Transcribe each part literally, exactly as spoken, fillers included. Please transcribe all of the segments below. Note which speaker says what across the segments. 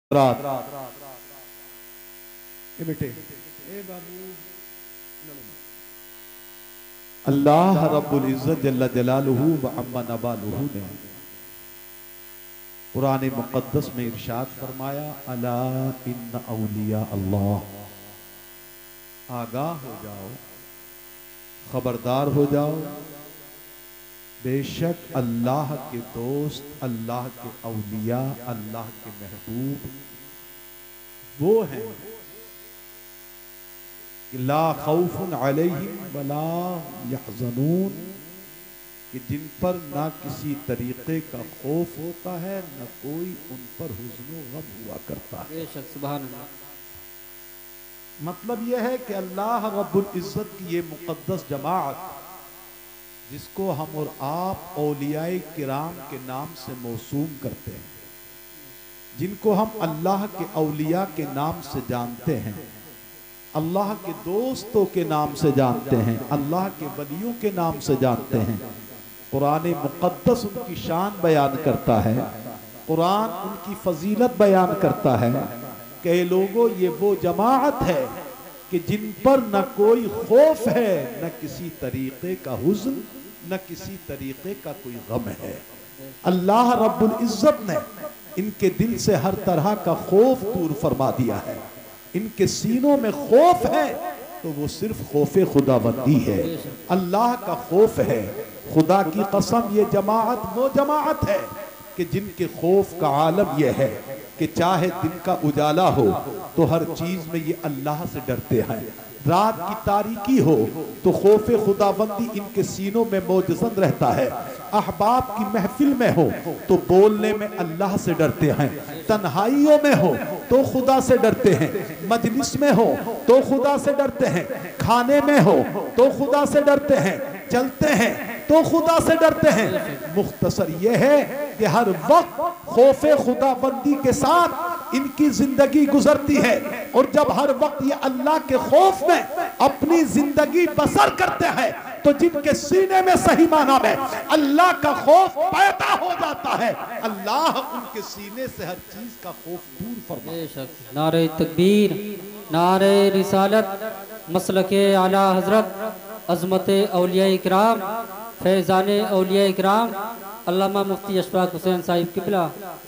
Speaker 1: رات اے بیٹے اے بابو اللہ رب العزت جل جلالہ و عم نوالہ نے قرآن مقدس میں ارشاد فرمایا الا ان اولیاء اللہ، آگاہ ہو جاؤ، خبردار ہو جاؤ، بے شک اللہ کے دوست، اللہ کے اولیاء، اللہ کے محبوب وہ ہیں کہ لا خوف علیہم ولا یحزنون، کہ جن پر نہ کسی طریقے کا خوف ہوتا ہے نہ کوئی ان پر حزن و غم ہوا کرتا ہے۔
Speaker 2: بے شک سبحان اللہ۔
Speaker 1: مطلب یہ ہے کہ اللہ رب العزت کی یہ مقدس جماعت جس کو ہم اور آپ اولیاء کرام کے نام سے موسوم کرتے ہیں، جن کو ہم اللہ کے اولیاء کے نام سے جانتے ہیں، اللہ کے دوستوں کے نام سے جانتے ہیں، اللہ کے ولیوں کے نام سے جانتے ہیں، قرآن مقدس ان کی شان بیان کرتا ہے، قرآن ان کی فضیلت بیان کرتا ہے کہ اے لوگوں یہ وہ جماعت ہے کہ جن پر نہ کوئی خوف ہے، نہ کسی طریقے کا حزن، نہ کسی طریقے کا کوئی غم ہے۔ اللہ رب العزت نے ان کے دل سے ہر طرح کا خوف دور فرما دیا ہے۔ ان کے سینوں میں خوف ہے تو وہ صرف خوف خداوندی ہے، اللہ کا خوف ہے۔ خدا کی قسم یہ جماعت وہ جماعت ہے کہ جن کے خوف کا عالم یہ ہے کہ چاہے دن کا اجالا ہو تو ہر چیز میں یہ اللہ سے ڈرتے ہیں، رات کی تاریکی ہو تو خوف خداوندی ان کے سینوں میں موجزن رہتا ہے، احباب کی محفل میں ہو تو بولنے میں اللہ سے ڈرتے ہیں، تنہائیوں میں ہو تو خدا سے ڈرتے ہیں، مجلس میں ہو تو خدا سے ڈرتے ہیں، کھانے میں ہو تو خدا سے ڈرتے ہیں، چلتے ہیں تو خدا سے ڈرتے ہیں۔ مختصر یہ ہے کہ ہر وقت خوف خدا بندی کے ساتھ ان کی زندگی گزرتی ہے، اور جب ہر وقت یہ اللہ کے خوف میں اپنی زندگی بسر کرتے ہیں تو جن کے سینے میں صحیح معنی میں اللہ کا خوف پیدا ہو جاتا ہے، اللہ ان کے سینے سے ہر چیز کا خوف دور فرماتا ہے۔
Speaker 2: بے شک نعرہ تکبیر، نعرہ رسالت، مسلک اعلیٰ حضرت، عظمت اولیاء اکرام، فیضان اولیاء اکرام، علامہ مفتی اشفاق حسین صاحب قبلہ۔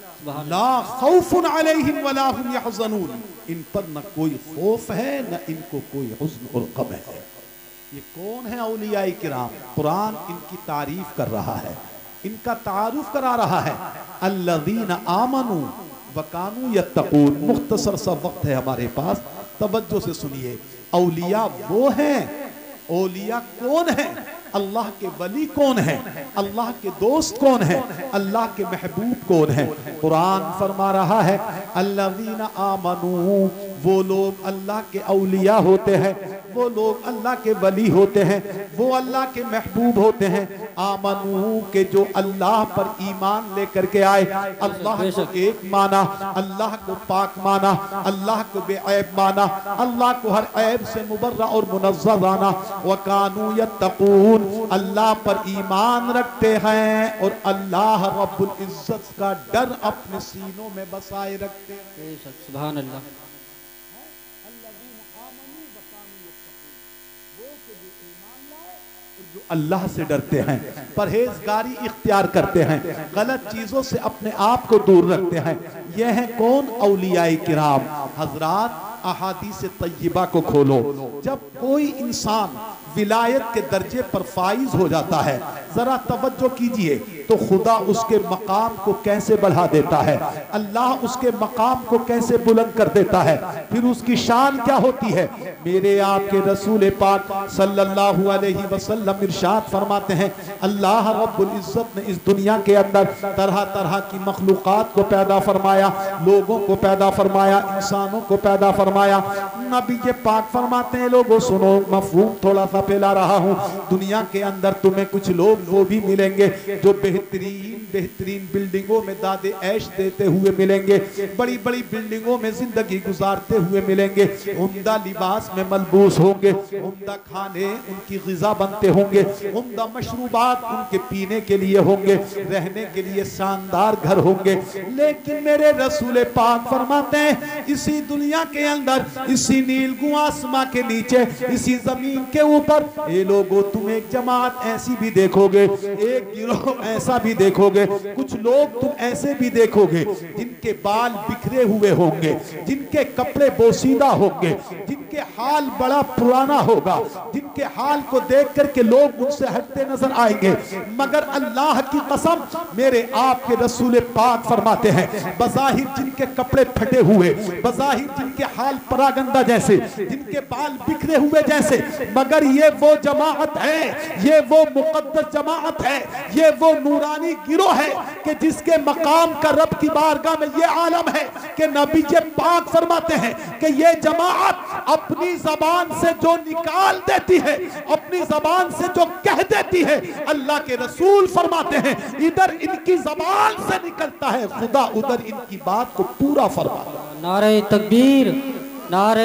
Speaker 1: لا خوف علیہم ولا هم یحزنون، ان پر نہ کوئی خوف ہے نہ ان کو کوئی حزن اور غم ہے۔ یہ کون ہے اولیاء کرام؟ قرآن ان کی تعریف کر رہا ہے، ان کا تعارف کرا رہا ہے۔ الذین آمنوا وکانوا یتقون۔ مختصر سا وقت ہے ہمارے پاس، توجہ سے سنیے۔ اولیاء وہ ہیں، اولیاء کون ہیں؟ اللہ کے ولی کون ہیں؟ اللہ کے دوست کون ہیں؟ اللہ کے محبوب کون ہیں؟ قرآن فرما رہا ہے الذین آمنوا، وہ لوگ اللہ کے اولیاء ہوتے ہیں، وہ لوگ اللہ کے ولی ہوتے ہیں، وہ اللہ کے محبوب ہوتے ہیں۔ آمنوا کہ جو اللہ پر ایمان لے کر کے آئے، اللہ کو ایک مانا، اللہ کو پاک مانا، اللہ کو بے عیب مانا، اللہ کو ہر عیب سے مبرہ اور منزہ مانا، وَكَانُوا يَتَّقُونَ، اللہ پر ایمان رکھتے ہیں اور اللہ رب العزت کا ڈر اپنے سینوں میں بسائے رکھتے ہیں۔
Speaker 2: بے شک سبحان اللہ۔
Speaker 1: جو اللہ سے ڈرتے ہیں، پرہیزگاری اختیار کرتے ہیں، غلط چیزوں سے اپنے آپ کو دور رکھتے ہیں، یہ ہیں کون؟ اولیاء کرام۔ حضرات احادیث طیبہ کو کھولو، جب کوئی انسان ولایت کے درجے پر فائز ہو جاتا ہے، ذرا توجہ کیجئے تو خدا اس کے مقام کو کیسے بڑھا دیتا ہے، اللہ اس کے مقام کو کیسے بلند کر دیتا ہے، پھر اس کی شان کیا ہوتی ہے۔ میرے آپ کے رسول پاک صلی اللہ علیہ وسلم ارشاد فرماتے ہیں اللہ رب العزت نے اس دنیا کے اندر طرح طرح کی مخلوقات کو پیدا فرمایا، لوگوں کو پیدا فرمایا، انسانوں کو پیدا فرمایا۔ نبی پاک فرماتے ہیں لوگوں سنو، مفہوم تھوڑا سا پھیلا رہا ہوں، دنیا کے اندر تمہیں کچھ لوگ وہ بھی ملیں گے جو بہترین بہترین بلڈنگوں میں داد عیش دیتے ہوئے ملیں گے، بڑی بڑی بلڈنگوں میں زندگی گزارتے ہوئے ملیں گے، عمدہ لباس میں ملبوس ہوں گے، عمدہ کھانے ان کی غذا بنتے ہوں گے، عمدہ مشروبات ان کے پینے کے لیے ہوں گے، رہنے کے لیے شاندار گھر ہوں گے۔ لیکن میرے رسول پاک فرماتے ہیں اسی دنیا کے اندر، اسی نیلگوں آسماں کے نیچے، اسی زمین کے اوپر، اے لوگو تم ایک جماعت ایسی بھی دیکھو گے، ایک گروہ ایسا بھی دیکھو گے، کچھ لوگ تم ایسے بھی دیکھو گے جن کے بال بکھرے ہوئے ہوں گے، جن کے کپڑے بوسیدہ ہوں گے، جن کے حال بڑا پرانا ہوگا، جن کے حال کو دیکھ کر کے لوگ ان سے ہٹتے نظر آئیں گے، مگر اللہ کی قسم میرے آپ کے رسول پاک فرماتے ہیں بظاہر جن کے کپڑے پھٹے ہوئے، بظاہر جن کے حال پراگندہ جیسے، جن کے بال بکھرے ہوئے جیسے، مگر یہ وہ جماعت ہے، یہ وہ مقدس جماعت ہے، یہ وہ نورانی گروہ ہے کہ جس کے مقام کا رب کی بارگاہ میں یہ عالم ہے کہ نبی پاک فرماتے ہیں کہ یہ جماعت اپنی زبان سے جو نکال دیتی ہے، اپنی زبان سے جو کہہ دیتی ہے، اللہ کے رسول فرماتے ہیں ادھر ان کی زبان سے نکلتا ہے، خدا ادھر ان کی بات کو پورا فرماتا ہے۔
Speaker 2: نعرہ تکبیر، نعرہ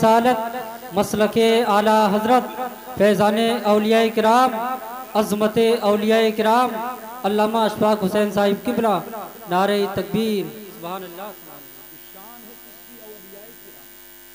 Speaker 2: رسالت، مسلک اعلیٰ حضرت فیضان اولیاء کرام، عظمت اولیاء کرام علامہ اشفاق حسین صاحب قبلہ، نعرہ تکبیر، سبحان اللہ۔
Speaker 1: شان ہے کس کی؟ اولیاء کرام،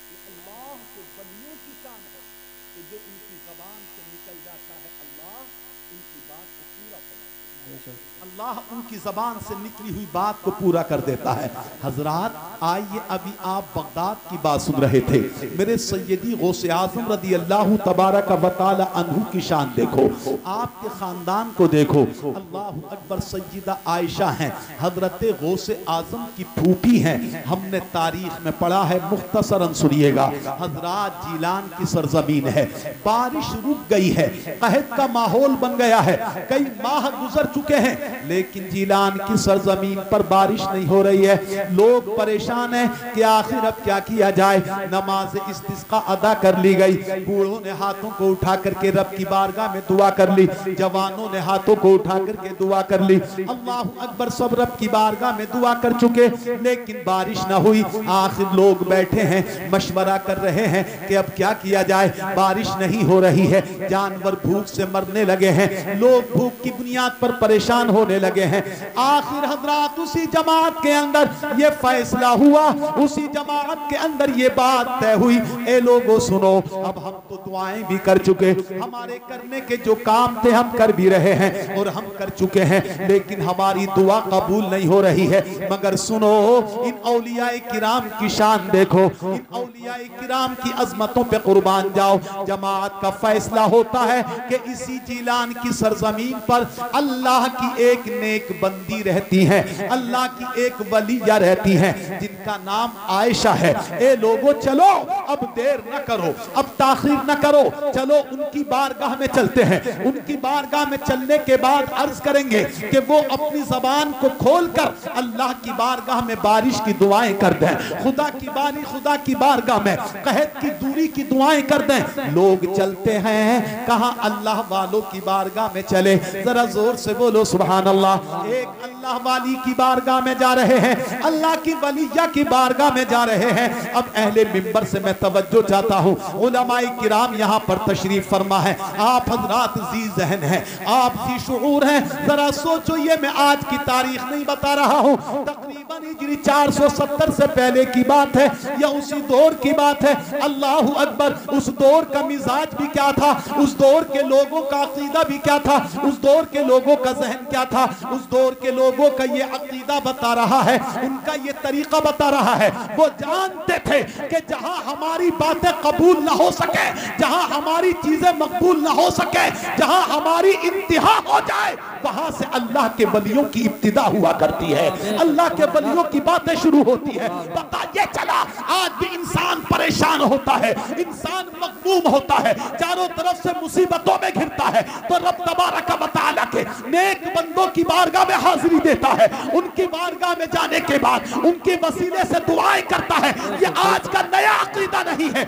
Speaker 1: اللہ کے ولیوں کی شان ہے کہ جو ان کی زبان سے نکل جاتا ہے اللہ ان کی بات کو پورا کرتا ہے، اللہ ان کی زبان سے نکلی ہوئی بات کو پورا کر دیتا ہے۔ حضرات آئیے ابھی آپ بغداد کی بات سن رہے تھے، میرے سیدی غوث اعظم رضی اللہ تبارک و تعالی عنہ کی شان دیکھو، آپ کے خاندان کو دیکھو، اللہ اکبر۔ سیدہ عائشہ ہیں، حضرت غوث اعظم کی پھوپھی ہیں، ہم نے تاریخ میں پڑھا ہے، مختصراً سنیے گا۔ حضرات جیلان کی سرزمین ہے، بارش رک گئی ہے، قحط کا ماحول بن گیا ہے، کئی ماہ گزر چکے ہیں، لیکن جیلان کی سرزمین پر بارش نہیں ہو رہی ہے، لوگ پریشان ہیں کہ آخر اب کیا کیا جائے۔ نماز استسقاء ادا کر لی گئی، بوڑھوں نے ہاتھوں کو اٹھا کر کے رب کی بارگاہ میں دعا کر لی، جوانوں نے ہاتھوں کو اٹھا کر کے دعا کر لی، اللہ اکبر، سب رب کی بارگاہ میں دعا کر چکے، لیکن بارش نہ ہوئی۔ آخر لوگ بیٹھے ہیں، مشورہ کر رہے ہیں کہ اب کیا کیا جائے، بارش نہیں ہو رہی ہے، جانور بھوک سے مرنے لگے ہیں، لوگ بھوک کی بنیاد پر پریشان ہونے لگے ہیں۔ آخر حضرات اسی جماعت کے اندر یہ فیصلہ ہوا، اسی جماعت کے اندر یہ بات طے ہوئی، اے لوگوں سنو، اب ہم تو دعائیں بھی کر چکے، ہمارے کرنے کے جو کام تھے ہم کر بھی رہے ہیں اور ہم کر چکے ہیں، لیکن ہماری دعا قبول نہیں ہو رہی ہے، مگر سنو ان اولیاء کرام کی شان دیکھو، ان اولیاء کرام کی عظمتوں پہ قربان جاؤ۔ جماعت کا فیصلہ ہوتا ہے کہ اسی جیلان کی سرزمین پر اللہ کی ایک نیک بندی رہتی ہے، اللہ کی ایک ولیہ رہتی ہے جن کا نام عائشہ ہے۔ اے لوگو چلو اب دیر نہ کرو، اب تاخیر نہ کرو، چلو ان کی بارگاہ میں چلتے ہیں۔ ان کی بارگاہ میں چلنے کے بعد عرض کریں گے کہ وہ اپنی زبان کو کھول کر اللہ کی بارگاہ میں بارش کی دعائیں کر دیں، خدا کی باری خدا کی بارگاہ میں قحط کی دوری کی دعائیں کر دیں۔ لوگ چلتے ہیں، کہاں اللہ والوں کی بارگاہ میں چلے، ذرا زور سے بولو سبحان اللہ۔ ایک اللہ والی کی بارگاہ میں جا رہے ہیں، اللہ کی ولیہ کی بارگاہ میں جا رہے ہیں۔ اب اہل منبر سے میں توجہ چاہتا ہوں، علماء کرام یہاں پر تشریف فرما ہے، آپ حضرات ذی ذہن ہیں، آپ ذی شعور ہیں، ذرا سوچو، یہ میں آج کی تاریخ نہیں بتا رہا ہوں، تقریباً ہجری چار سو ستر سے پہلے کی بات ہے یا اسی دور کی بات ہے۔ اللہ اکبر، اس دور کا مزاج بھی کیا تھا، اس دور کے لوگوں کا عقیدہ بھی کیا تھا، اس دور کے لوگوں کا ذہن کیا تھا، اس دور کے لوگوں کا یہ عقیدہ بتا رہا ہے، ان کا یہ طریقہ بتا رہا ہے۔ وہ جانتے تھے کہ جہاں ہماری باتیں قبول نہ ہو سکے، جہاں ہماری چیزیں مقبول نہ ہو سکے، جہاں ہماری انتہا ہو جائے، وہاں سے اللہ کے ولیوں کی ابتدا ہوا کرتی ہے، اللہ کے ولیوں کی باتیں شروع ہوتی ہے۔ پتہ یہ چلا آج بھی انسان پریشان ہوتا ہے، انسان مغموم ہوتا ہے، چاروں طرف سے مصیبتوں میں گھرتا ہے، تو رب تبارک و تعالیٰ کے نیک بندوں کی بارگاہ میں حاضری دیتا ہے، ان کی بارگاہ میں جانے کے بعد ان کے وسیلے سے دعائیں کرتا ہے۔ یہ آج کا نیا عقیدہ نہیں ہے، بلکہ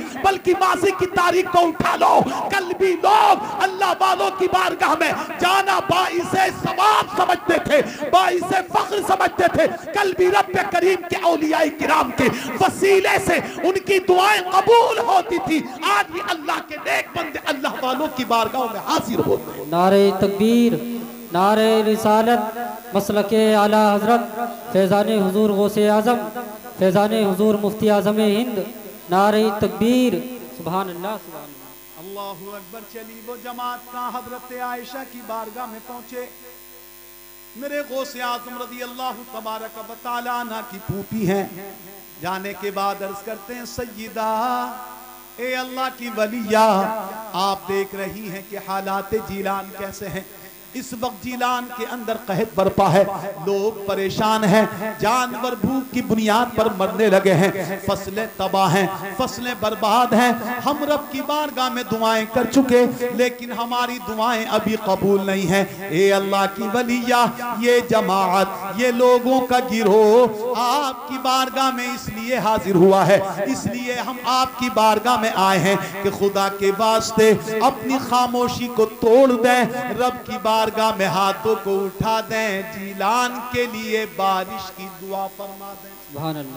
Speaker 1: की माजी की तारीख को उठा लो। कल भी लोग अल्लाह वालों की बारगाह में जाना बाइसे सवाब समझते थे, बाइसे फख्र समझते थे। कल भी रब करीम के औलियाए किराम के वसीले से उनकी दुआएं कबूल होती थी। आज भी अल्लाह के नेक बंदे अल्लाह वालों की बारगाह में हाजिर होते हैं।
Speaker 2: नारे तकबीर, नारे रिसालत, मसलके आला हजरत, फैज़ाने हुजूर गौसे आज़म, फैज़ाने हुजूर मुफ्ती आज़म हिंद, नारे तकबीर, सुभान अल्लाह सुभान अल्लाह।
Speaker 1: अल्लाहु अकबर। चली वो जमात का हजरत आयशा की बारगाह में पहुंचे। मेरे गौसे आज़म रज़ी अल्लाह तबारक व तआला अन्हा की फूफी हैं। जाने के बाद अर्ज करते हैं, सय्यदा ए अल्लाह की वलिया, आप देख रही हैं कि हालात जीलान कैसे हैं। इस वक्त जीलान के अंदर कहत बरपा है, लोग परेशान हैं, जानवर भूख की बुनियाद पर मरने लगे हैं, फसलें तबाह हैं, फसलें बर्बाद हैं। हम रब की बारगाह में दुआएं कर चुके, लेकिन हमारी दुआएं अभी कबूल नहीं हैं। ए अल्लाह की वलिया, ये जमात, ये लोगों का गिरोह आपकी बारगाह में इसलिए हाजिर हुआ है, इसलिए हम आपकी बारगाह में आए हैं कि खुदा के वास्ते अपनी खामोशी को तोड़ दें, रब की बारगाह में हाथों को उठा दें, जीलान के लिए बारिश की दुआ फरमा दें।
Speaker 2: सुभान अल्लाह।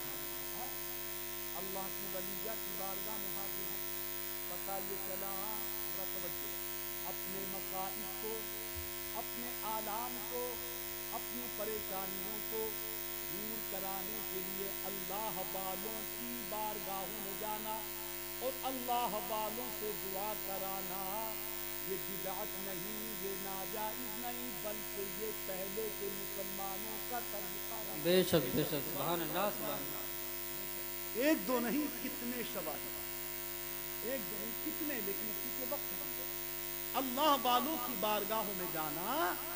Speaker 1: अल्लाह की वलिया की बारगाह में हाजिर है। पता ये चला, अपने मसाइब को, अपने आलाम को, अपनी परेशानियों को दूर कराने के लिए अल्लाह वालों की बारगाहों में जाना और अल्लाह वालों से दुआ कराना, ये बिदअत नहीं, ये नाजायज नहीं, बल्कि ये पहले के मुसलमानों का तरीका है।
Speaker 2: बेशक बेशक, सुभान अल्लाह सुभान अल्लाह।
Speaker 1: एक दो नहीं, कितने शवाहिद, एक दो नहीं कितने, लेकिन इसी के वक्त अल्लाह वालों की बारगाहों में जाना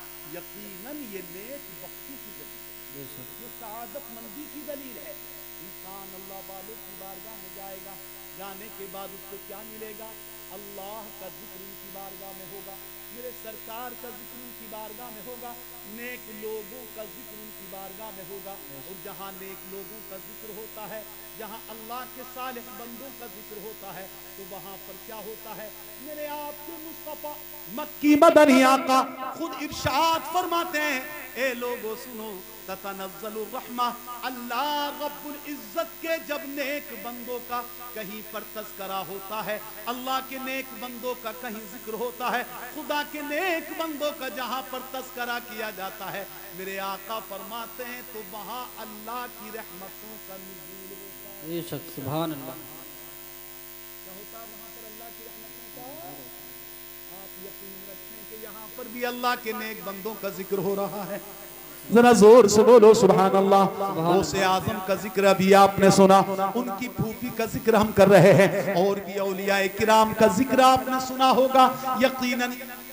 Speaker 1: यकीनन ये नेक वक्ती की दलील है, ये सआदत मंदी की दलील है। इंसान अल्लाह वालों की बारगाह में जाएगा, जाने के बाद उसको क्या मिलेगा? अल्लाह का जिक्र उनकी बारगाह में होगा, मेरे सरकार का जिक्र उनकी बारगाह में होगा, नेक लोगों का जिक्र उनकी बारगाह में होगा। और जहाँ नेक लोगों का जिक्र होता है, जहाँ अल्लाह के सालिह बंदों का जिक्र होता है, तो वहाँ पर क्या होता है? मेरे आपके मुस्तफा मक्की मदनी आका खुद इरशाद फरमाते हैं, ए लोगों सुनो, ततनज़्ज़लु रहमा, अल्लाह रब्बुल इज्जत के जब नेक बंदों का कहीं पर तज़किरा होता है, अल्लाह के नेक बंदों का कहीं जिक्र होता है, खुदा के नेक बंदों का जहाँ पर तज़किरा किया जाता है, मेरे आका फरमाते हैं तो वहाँ अल्लाह की रहमतों का नुज़ूल होता है।
Speaker 2: बेशक, सुभान अल्लाह।
Speaker 1: क्या होता है वहाँ पर? अल्लाह की रहमतों का। आप यकीन रखें कि यहाँ पर भी अल्लाह के नेक बंदों का जिक्र हो रहा है। जरा जोर से बोलो सुभान अल्लाह। गौसे आज़म का जिक्र अभी आपने सुना, उनकी फूफी का जिक्र हम कर रहे हैं, और भी औलियाए किराम का जिक्र आपने सुना होगा। यकीनन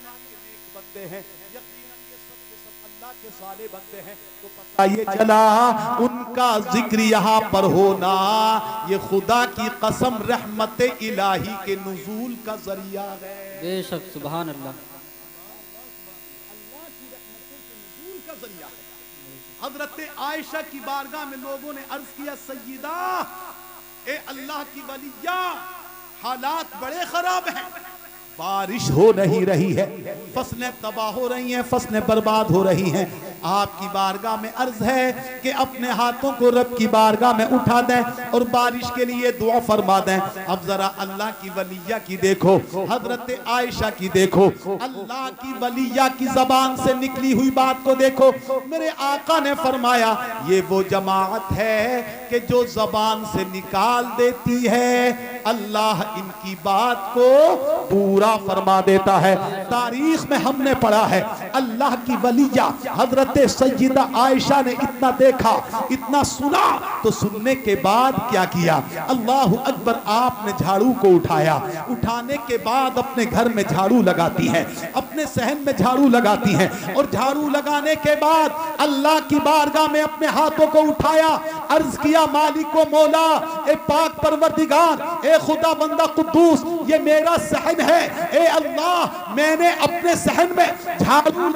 Speaker 1: बंदे हैं, यकीनन ये सब के सब अल्लाह के साले बंदे हैं। तो पता ये चला उनका जिक्र यहाँ पर होना ये खुदा की कसम रहमत इलाही के नुज़ूल का जरिया है।
Speaker 2: बेशक, सुभान अल्लाह।
Speaker 1: हजरत आयशा की बारगाह में लोगों ने अर्ज किया, सय्यदा ए अल्लाह की वलिया, हालात बड़े खराब हैं, बारिश हो नहीं रही है, फसलें तबाह हो रही हैं, फसलें बर्बाद हो रही हैं। आपकी बारगाह में अर्ज है कि अपने हाथों को रब की बारगाह में उठा दें और बारिश के लिए दुआ फरमा दें। अब जरा अल्लाह की वलिया की देखो, हजरत आयशा की देखो, अल्लाह की वलिया की जबान से निकली हुई बात को देखो। मेरे आका ने फरमाया, ये वो जमात है कि जो जबान से निकाल देती है, अल्लाह इनकी बात को पूरा फरमा देता है। तारीख में हमने पढ़ा है, अल्लाह की वलिया हजरत सय्यदा आयशा ने इतना देखा, इतना सुना, तो सुनने के बाद क्या किया? अल्लाहु अकबर, आपने झाड़ू को उठाया, उठाने के बाद अपने घर में झाड़ू लगाती है, अपने सहन में झाड़ू लगाती है, और झाड़ू लगाने के बाद अल्लाह की बारगाह में अपने हाथों को उठाया, अर्ज किया, मालिको मौला, ए पाक परवरदिगार, ए खुदा बंदा कुद्दूस, ये मेरा सहन है, ए अल्लाह मैंने अपने सहन में झाड़ू,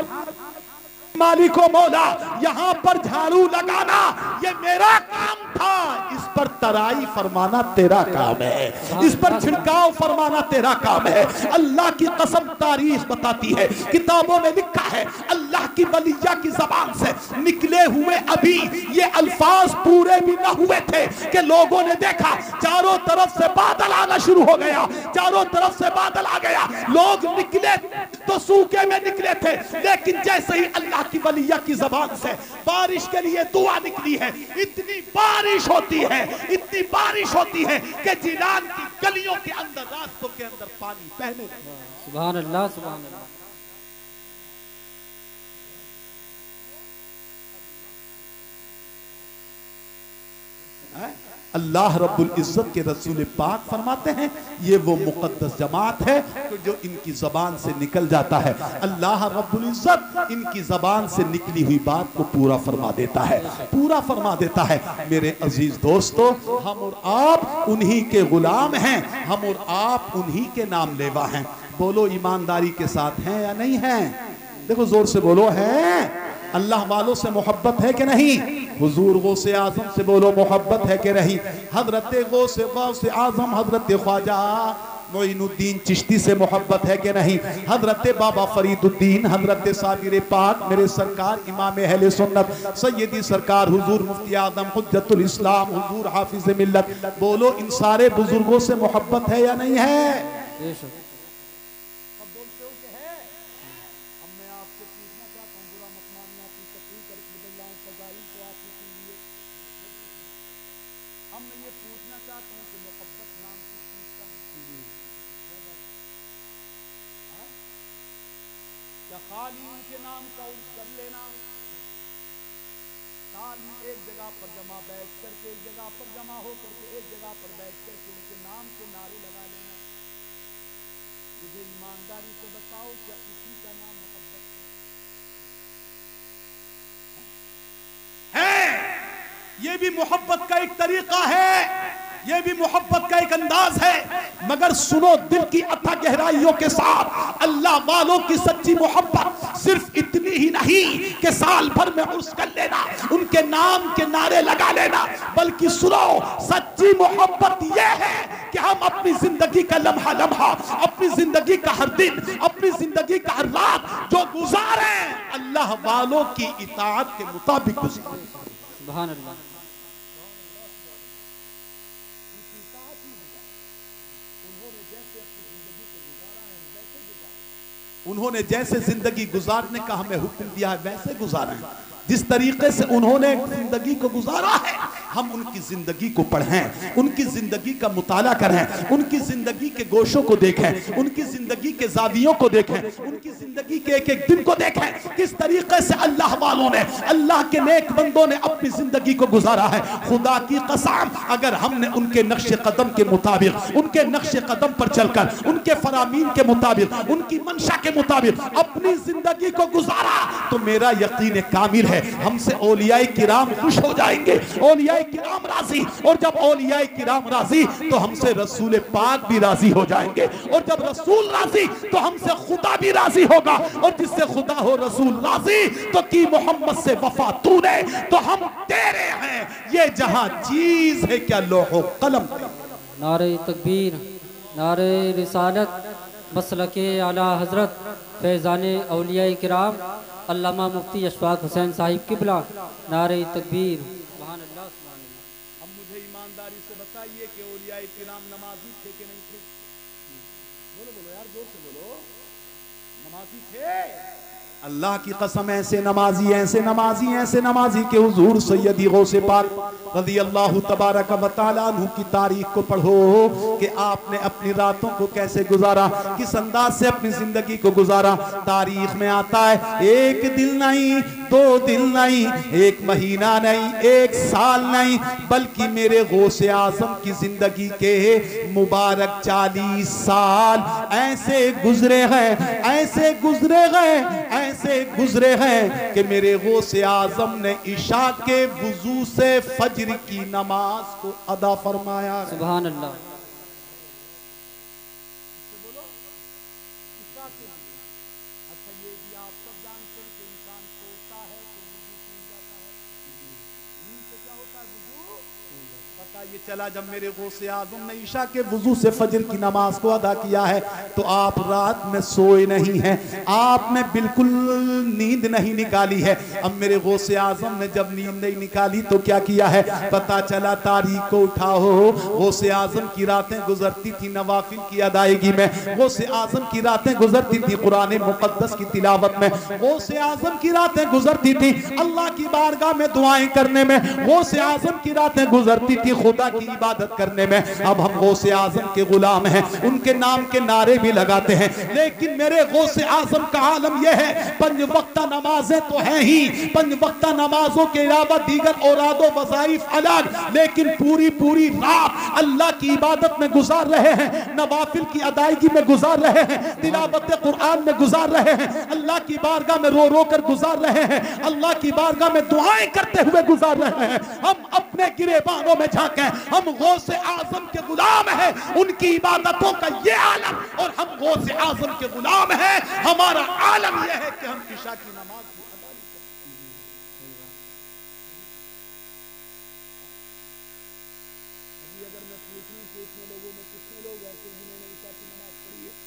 Speaker 1: मालिको मौला यहाँ पर झाड़ू लगाना ये मेरा काम था, इस पर ترائی فرمانا تیرا کام ہے، اس پر چھڑکاؤ فرمانا تیرا کام ہے۔ اللہ کی قسم تاریخ بتاتی ہے، کتابوں میں لکھا ہے، اللہ کی ولیہ کی زبان سے نکلے ہوئے ابھی یہ الفاظ پورے بھی نہ ہوئے تھے کہ لوگوں نے دیکھا چاروں طرف سے بادل آنا شروع ہو گیا، چاروں طرف سے بادل آ گیا، لوگ نکلے تو سوکے میں نکلے تھے، لیکن جیسے ہی اللہ کی ولیہ کی زبان سے بارش کے لیے دعا نکلی ہے، اتنی بارش ہوتی ہے، اتنی بارش ہوتی ہے کہ جیلان کی گلیوں کے اندر، راستوں کے اندر پانی بہنے لگا۔
Speaker 2: سبحان اللہ سبحان اللہ۔
Speaker 1: اللہ رب العزت کے رسول پاک فرماتے ہیں یہ وہ مقدس جماعت ہے جو ان کی زبان سے نکل جاتا ہے، اللہ رب العزت ان کی زبان سے نکلی ہوئی بات کو پورا فرما دیتا ہے، پورا فرما دیتا ہے۔ میرے عزیز دوستو، ہم اور آپ انہی کے غلام ہیں، ہم اور آپ انہی کے نام لیوا ہیں۔ بولو ایمانداری کے ساتھ ہیں یا نہیں ہیں؟ دیکھو زور سے بولو، ہیں؟ اللہ والوں سے محبت ہے کہ نہیں؟ حضور غوث اعظم سے بولو محبت ہے کہ نہیں؟ حضرت غوث غوث اعظم حضرت خواجہ معین الدین چشتی سے محبت ہے کہ نہیں؟ حضرت بابا فرید الدین، حضرت صابر پاک، میرے سرکار امام اہل سنت سیدی سرکار حضور مفتی اعظم حجت الاسلام حضور حافظ ملت، بولو ان سارے بزرگوں سے محبت ہے یا نہیں ہے؟ خالی ان کے نام کا عرض کر لینا، خالی ایک جگہ پر جمع بیٹھ کر کے ایک جگہ پر جمع ہو کر کے ایک جگہ پر بیٹھ کر کے ان کے نام کے نعرے لگا لینا۔ مجھے ایمانداری سے بتاؤ کیا اسی کا نام محبت ہے؟ یہ بھی محبت کا ایک طریقہ ہے، یہ بھی محبت کا ایک انداز ہے، مگر سنو دل کی اتھا گہرائیوں کے ساتھ، اللہ والوں کی سچی محبت صرف اتنی ہی نہیں کہ سال بھر میں عرس کر لینا، ان کے نام کے نعرے لگا لینا، بلکہ سنو سچی محبت یہ ہے کہ ہم اپنی زندگی کا لمحہ لمحہ، اپنی زندگی کا ہر دن، اپنی زندگی کا ہر رات جو گزاریں اللہ والوں کی اطاعت کے مطابق گزاریں۔
Speaker 2: سبحان اللہ۔
Speaker 1: انہوں نے جیسے زندگی گزارنے کا ہمیں حکم دیا ہے ویسے گزاریں، جس طریقے سے انہوں نے زندگی کو گزارا ہے ہم ان کی زندگی کو پڑھیں، ان کی زندگی کا مطالعہ کریں، ان کی زندگی کے گوشوں کو دیکھیں، ان کی زندگی کے زاویوں کو دیکھیں، ان کی زندگی کے ایک ایک دن کو دیکھیں، کس طریقے سے اللہ والوں نے، اللہ کے نیک بندوں نے اپنی زندگی کو گزارا ہے۔ خدا کی قسم اگر ہم نے ان کے نقش قدم کے مطابق، ان کے نقش قدم پر چل کر، ان کے فرامین کے مطابق، ان کی منشا کے مطابق اپنی زندگی کو گزارا تو میرا یقین کامل ہے ہم سے اولیاء کرام خوش ہو جائیں گے، اولیاء کرام راضی، اور جب اولیاء کرام راضی تو ہم سے رسول پاک بھی راضی ہو جائیں گے، اور جب رسول راضی تو ہم سے خدا بھی راضی ہوگا، اور جس سے خدا ہو رسول راضی تو کی محمد سے وفا تو نے تو ہم تیرے ہیں، یہ جہاں چیز ہے کیا لوح و قلم۔
Speaker 2: نعرہ تکبیر، نعرہ رسالت، مسلک اعلیٰ حضرت فیضان اولیاء کرام علامہ مفتی اشفاق حسین صاحب قبلہ، نعرہ تکبیر۔ سبحان اللہ سبحان اللہ۔
Speaker 1: اب مجھے ایمانداری سے بتائیے کہ اولیاء کرام نمازی تھے کہ نہیں تھے؟ بولو بولو یار زور سے بولو، نمازی تھے؟ اللہ کی قسم ایسے نمازی ایسے نمازی ایسے نمازی کہ حضور سیدی غوث پاک رضی اللہ تبارک و تعالیٰ عنہ کی تاریخ کو پڑھو کہ آپ نے اپنی راتوں کو کیسے گزارا، کس انداز سے اپنی زندگی کو گزارا۔ تاریخ میں آتا ہے ایک دن نہیں، دو دن نہیں، ایک مہینہ نہیں، ایک سال نہیں، بلکہ میرے غوث اعظم کی زندگی کے مبارک چالیس سال ایسے گزرے ہیں، ایسے گزرے گئے، ایسے گزرے ہیں کہ میرے غوث اعظم نے عشاء کے وضو سے فجر کی نماز کو ادا فرمایا۔
Speaker 2: سبحان اللہ۔
Speaker 1: یہ چلا جب میرے غوث اعظم نے عشاء کے وضو سے فجر کی نماز کو ادا کیا ہے تو آپ رات میں سوئے نہیں ہیں، آپ نے بالکل نیند نہیں نکالی ہے۔ اب میرے غوث اعظم نے جب نیند نہیں نکالی تو کیا کیا ہے؟ پتا چلا تاریخ کو اٹھاؤ، غوث اعظم کی راتیں گزرتی تھی نوافل کی ادائیگی میں، غوث اعظم کی راتیں گزرتی تھی قرآن مقدس کی تلاوت میں، غوث اعظم کی راتیں گزرتی تھی اللہ کی بارگاہ میں دعائیں کرنے میں، غوث اعظم کی راتیں گزرتی تھی خدا کی عبادت کرنے میں۔ اب ہم غوث اعظم کے غلام ہیں، ان کے نام کے نعرے بھی لگاتے ہیں، لیکن میرے غوث اعظم کا عالم یہ ہے پنج وقتہ نمازیں تو ہیں ہی، پنج وقتہ نمازوں کے علاوہ دیگر اوراد و وظائف الگ، لیکن پوری پوری رات اللہ کی عبادت میں گزار رہے ہیں، نوافل کی ادائیگی میں گزار رہے ہیں، تلاوت قرآن میں گزار رہے ہیں، اللہ کی بارگاہ میں رو رو کر گزار رہے ہیں، اللہ کی بارگاہ میں دعائیں کرتے ہوئے گزار رہے ہیں۔ ہم اپنے گریبانوں میں جھانکیں، ہم غوث اعظم کے غلام ہیں، ان کی عبادتوں کا یہ عالم، اور ہم غوث اعظم کے غلام ہیں، ہمارا عالم یہ ہے کہ ہم عشاء کی نماز کی ادائیگی کرتے ہیں۔ ابھی اگر میں پوچھوں کہ اتنے لوگوں میں کتنے لوگ ایسے ہیں جنہوں نے عشاء کی نماز پڑھی ہے،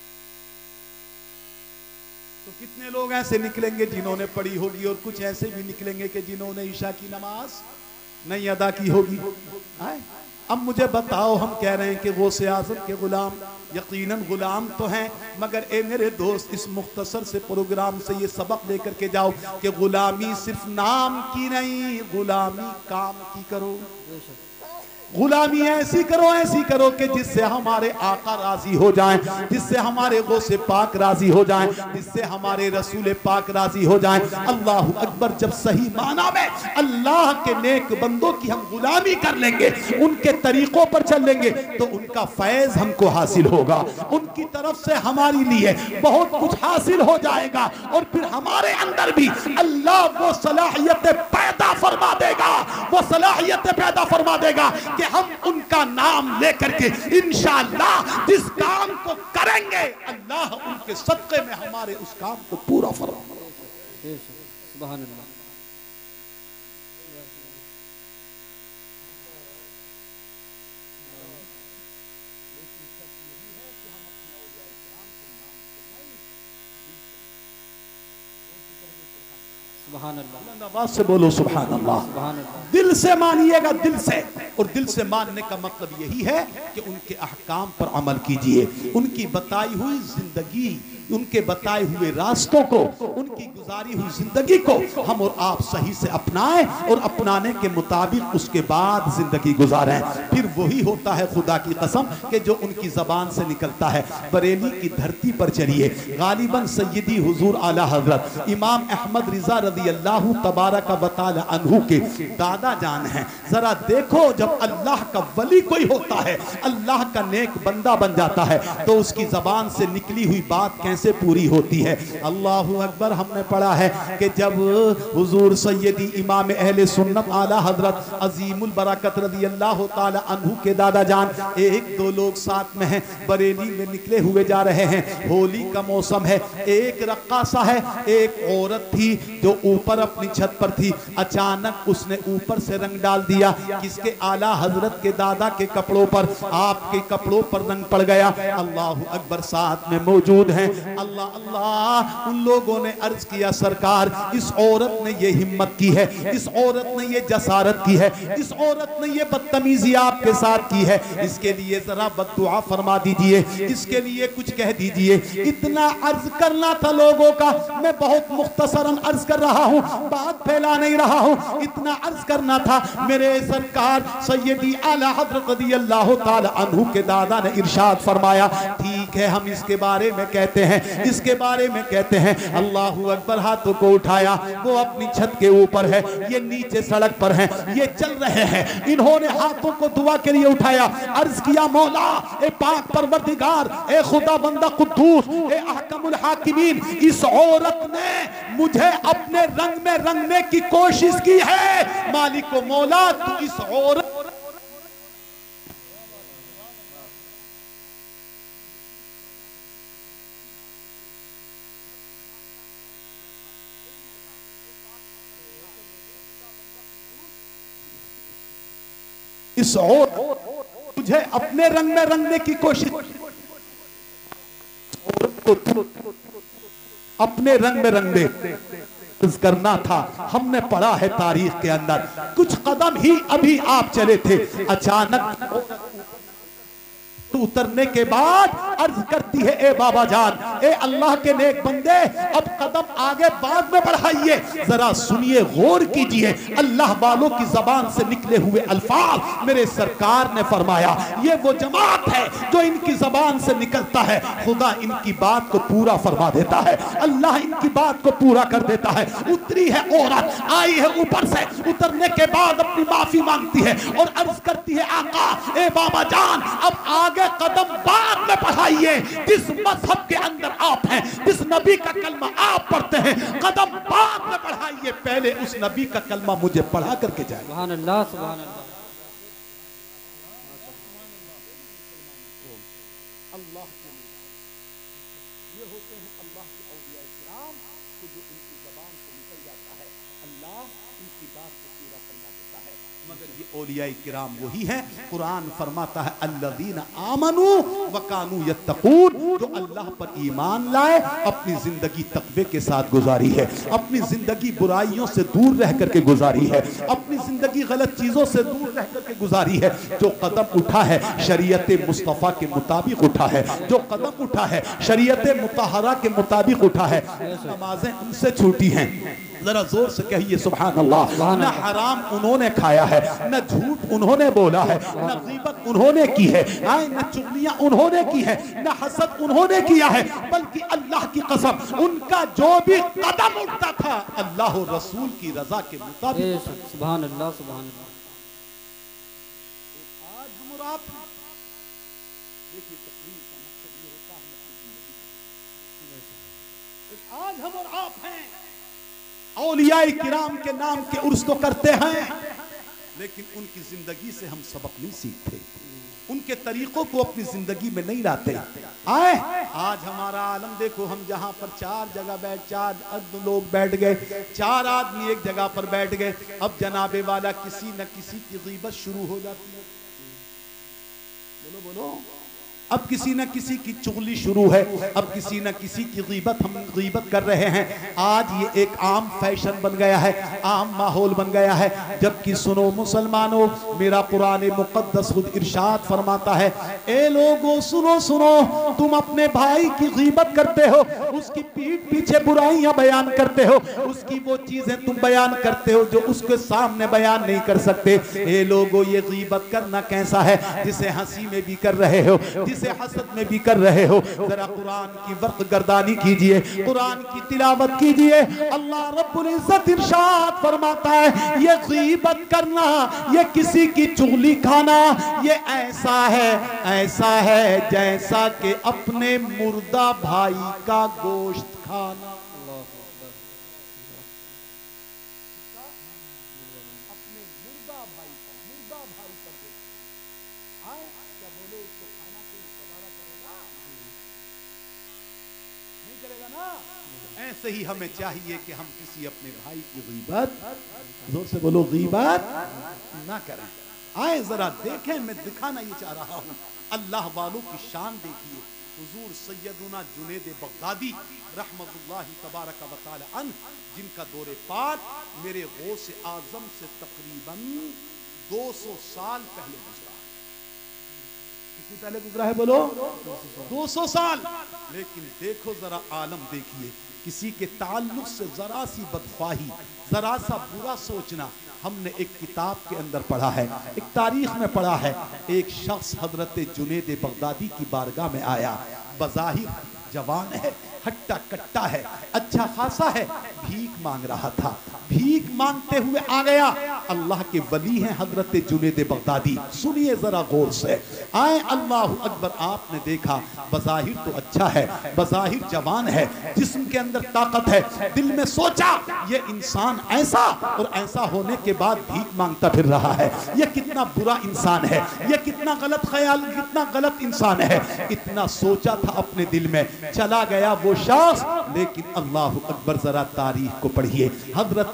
Speaker 1: تو کتنے لوگ ایسے نکلیں گے جنہوں نے پڑھی ہوگی، اور کچھ ایسے بھی نکلیں گے کہ جنہوں نے عشاء کی نماز نہیں ادا کی ہوگی۔ اب مجھے بتاؤ، ہم کہہ رہے ہیں کہ غوث اعظم کے غلام، یقیناً غلام تو ہیں، مگر اے میرے دوست اس مختصر سے پروگرام سے یہ سبق لے کر کے جاؤ کہ غلامی صرف نام کی نہیں، غلامی کام کی کرو۔ غلامی ایسی کرو ایسی کرو کہ جس سے ہمارے آقا راضی ہو جائیں، جس سے ہمارے غوث پاک راضی ہو جائیں، جس سے ہمارے رسول پاک راضی ہو جائیں۔ اللہ اکبر! جب صحیح معنی میں اللہ کے نیک بندوں کی ہم غلامی کر لیں گے، ان کے طریقوں پر چل لیں گے، تو ان کا فیض ہم کو حاصل ہوگا، ان کی طرف سے ہماری لیے بہت کچھ حاصل ہو جائے گا، اور پھر ہمارے اندر بھی اللہ وہ صلاحیتیں پیدا فرما دے گا، وہ صلاحیتیں پیدا فرما دے گا کہ ہم ان کا نام لے کر کے انشاءاللہ جس کام کو کریں گے اللہ ان کے صدقے میں ہمارے اس کام کو پورا فرما دے گا۔
Speaker 2: سبحان اللہ۔ سبحان اللہ،
Speaker 1: آواز سے بولو سبحان اللہ۔
Speaker 2: سبحان اللہ۔
Speaker 1: دل سے مانیے گا، دل سے، اور دل سے ماننے کا مطلب یہی ہے کہ ان کے احکام پر عمل کیجئے، ان کی بتائی ہوئی زندگی، ان کے بتائے ہوئے راستوں کو، ان کی گزاری ہوئی زندگی کو ہم اور آپ صحیح سے اپنائیں، اور اپنانے کے مطابق اس کے بعد زندگی گزاریں۔ پھر وہی ہوتا ہے خدا کی قسم کہ جو ان کی زبان سے نکلتا ہے۔ بریلی کی دھرتی پر چلیے، غالباً سیدی حضور اعلیٰ حضرت امام احمد رضا رضی اللہ تبارک و تعالی عنہ کے دادا جان ہیں۔ ذرا دیکھو جب اللہ کا ولی کوئی ہوتا ہے، اللہ کا نیک بندہ بن جاتا ہے، تو اس کی زبان سے نکلی ہوئی بات کیسے پوری ہوتی ہے۔ اللہ اکبر! ہم نے پڑھا ہے کہ جب حضور سیدی امام اہل سنت اعلیٰ حضرت عظیم البرکت رضی اللہ تعالی عنہ کے دادا جان ایک دو لوگ ساتھ میں ہیں، بریلی میں نکلے ہوئے جا رہے ہیں، ہولی کا موسم ہے، ایک رقاصہ ہے، ایک عورت تھی جو اوپر اپنی چھت پر تھی، اچانک اس نے اوپر سے رنگ ڈال دیا، کس کے؟ اعلیٰ حضرت کے دادا کے کپڑوں پر، آپ کے کپڑوں پر رنگ پڑ گیا۔ اللہ اکبر! ساتھ میں موجود ہیں، اللہ اللہ، ان لوگوں نے عرض کیا سرکار اس عورت نے یہ ہمت کی ہے، اس عورت نے یہ جسارت کی ہے، اس عورت نے یہ بدتمیزی آپ کے ساتھ کی ہے، اس کے لیے ذرا بد دعا فرما دیجئے، اس کے لیے کچھ کہہ دیجئے۔ اتنا عرض کرنا تھا لوگوں کا، میں بہت مختصراً عرض کر رہا ہوں، بات پھیلا نہیں رہا ہوں، اتنا عرض کرنا تھا۔ میرے سرکار سیدی اعلیٰ حضرت رضی اللہ تعالی عنہ کے دادا نے ارشاد فرمایا، ٹھیک ہے ہم اس کے بارے میں کہتے ہیں، اس کے بارے میں کہتے ہیں۔ اللہ اکبر! ہاتھوں کو اٹھایا، وہ اپنی چھت کے اوپر ہے، یہ نیچے سڑک پر ہیں، یہ چل رہے ہیں، انہوں نے ہاتھوں کو دعا کے لیے اٹھایا، عرض کیا مولا اے پاک پروردگار، اے خدا بندہ قدوس، اے احکم الحاکمین، اس عورت نے مجھے اپنے رنگ میں رنگنے کی کوشش کی ہے، مالک و مولا تو اس عورت اس اور تجھے اپنے رنگ میں رنگنے کی کوشش اپنے رنگ میں رنگ دے کرنا تھا. ہم نے پڑھا ہے تاریخ کے اندر کچھ قدم ہی ابھی آپ چلے تھے, اچانک اترنے کے بعد عرض کرتی ہے اے بابا جان, اے اللہ کے نیک بندے, اب قدم آگے بعد میں بڑھائیے, ذرا سنیے, غور کیجئے اللہ والوں کی زبان سے نکلے ہوئے الفاظ. میرے سرکار نے فرمایا یہ وہ جماعت ہے جو ان کی زبان سے نکلتا ہے خدا ان کی بات کو پورا فرما دیتا ہے, اللہ ان کی بات کو پورا کر دیتا ہے. اتری ہے عورت, آئی ہے اوپر سے, اترنے کے بعد اپنی معافی مانگتی ہے اور عرض کرتی ہے آقا اے بابا جان اب آگے قدم بعد میں بڑھائیے, جس مذہب کے اندر آپ ہیں, جس نبی کا کلمہ آپ پڑھتے ہیں, قدم بعد میں بڑھائیے, پہلے اس نبی کا کلمہ مجھے پڑھا کر کے جائے.
Speaker 2: سبحان اللہ سبحان اللہ.
Speaker 1: اللہ کے یہ ہوتے ہیں اللہ کے اولیاء کرام کہ جو ان کی زبان سے نکل جاتا ہے اللہ ان کی بات کو پورا کرنا دیتا ہے. مگر یہ اولیاء کرام وہی ہیں, قرآن فرماتا ہے الذین آمنوا وکانوا یتقون, جو اللہ پر ایمان لائے, اپنی زندگی تقوی کے ساتھ گزاری ہے, اپنی زندگی برائیوں سے دور رہ کر کے گزاری ہے, اپنی زندگی غلط چیزوں سے دور رہ کر کے گزاری ہے. جو قدم اٹھا ہے شریعت مصطفیٰ کے مطابق اٹھا ہے, جو قدم اٹھا ہے شریعت مطہرہ کے مطابق اٹھا ہے. نمازیں ان سے چھوٹی ہیں, ذرا زور سے کہیے سبحان اللہ. نہ حرام انہوں نے کھایا ہے, نہ جھوٹ انہوں نے بولا ہے, نہ غیبت انہوں نے کی ہے, نہ چغلیاں انہوں نے کی ہے, نہ حسد انہوں نے کیا ہے, بلکہ اللہ کی قسم ان کا جو بھی قدم اٹھتا تھا اللہ و رسول کی رضا کے مطابق.
Speaker 2: سبحان اللہ سبحان اللہ.
Speaker 1: آج ہم اور آپ دیکھیے تقریر کا مقصد یہ ہوتا ہے, آج ہم اور آپ ہیں اولیاء کرام کے نام کے عرس تو کرتے ہیں, لیکن ان کی زندگی سے ہم سبق نہیں سیکھتے, ان کے طریقوں کو اپنی زندگی میں نہیں لاتے. آئے آج ہمارا عالم دیکھو, ہم جہاں پر چار جگہ بیٹھ چار لوگ بیٹھ گئے, چار آدمی ایک جگہ پر بیٹھ گئے, اب جناب والا کسی نہ کسی کی غیبت شروع ہو جاتی ہے. بولو بولو, اب کسی نہ کسی کی چغلی شروع ہے, اب کسی نہ کسی کی غیبت ہم غیبت کر رہے ہیں. آج یہ ایک عام فیشن بن گیا ہے, عام ماحول بن گیا ہے. جبکہ سنو مسلمانوں, میرا قرآن مقدس خود ارشاد فرماتا ہے اے لوگوں سنو سنو, تم اپنے بھائی کی غیبت کرتے ہو, اس کی پیٹھ پیچھے برائیاں بیان کرتے ہو, اس کی وہ چیزیں تم بیان کرتے ہو جو اس کے سامنے بیان نہیں کر سکتے. اے لوگوں یہ غیبت کرنا کیسا ہے, جسے ہنسی میں بھی کر رہے ہو, جسے حسد میں بھی کر رہے ہو. ذرا قرآن کی ورق گردانی کیجئے, قرآن کی تلاوت کیجئے. اللہ رب العزت ارشاد فرماتا ہے یہ غیبت کرنا, یہ کسی کی چغلی کھانا, یہ ایسا ہے ایسا ہے جیسا کہ اپنے مردہ بھائی کا گوشت کھانا. اپنے مردہ بھائی کا مردہ بھائی کا گوشت آئے کیا بولے اس کو کھانا کوئی دوبارہ کرے گا, نہیں کرے گا نا. ایسے ہی ہمیں چاہیے کہ ہم کسی اپنے بھائی کی غیبت, زور سے بولو غیبت نہ کریں. آئے ذرا دیکھیں, میں دکھانا یہ چاہ رہا ہوں اللہ والوں کی شان دیکھیے. حضور سیدنا جنید بغدادی رحمت اللہ تبارک و تعالی عنہ, جن کا دور پات میرے غوث اعظم سے تقریباً دو سو سال پہلے گزرا. کتنی پہلے گزرا ہے بولو؟ دو سو سال. لیکن دیکھو ذرا عالم دیکھیے, کسی کے تعلق سے ذرا سی بدخواہی, ذرا سا برا سوچنا. ہم نے ایک کتاب کے اندر پڑھا ہے, ایک تاریخ میں پڑھا ہے, ایک شخص حضرت جنید بغدادی کی بارگاہ میں آیا, بظاہر جوان ہے, ہٹا کٹا ہے, اچھا خاصا ہے, بھیک مانگ رہا تھا. بھیک مانگتے ہوئے آ گیا. اللہ کے ولی ہیں حضرت جنید بغدادی, سنیے ذرا غور سے. آئے اللہ اکبر. آپ نے دیکھا بظاہر تو اچھا ہے, بظاہر جوان ہے, جسم کے اندر طاقت ہے. دل میں سوچا یہ انسان ایسا اور ایسا ہونے کے بعد بھیک مانگتا پھر رہا ہے, یہ کتنا برا انسان ہے, یہ کتنا غلط خیال, کتنا غلط انسان ہے. اتنا سوچا تھا اپنے دل میں, چلا گیا وہ شخص. لیکن اللہ اکبر ذرا تاریخ کو پڑھیے. حضرت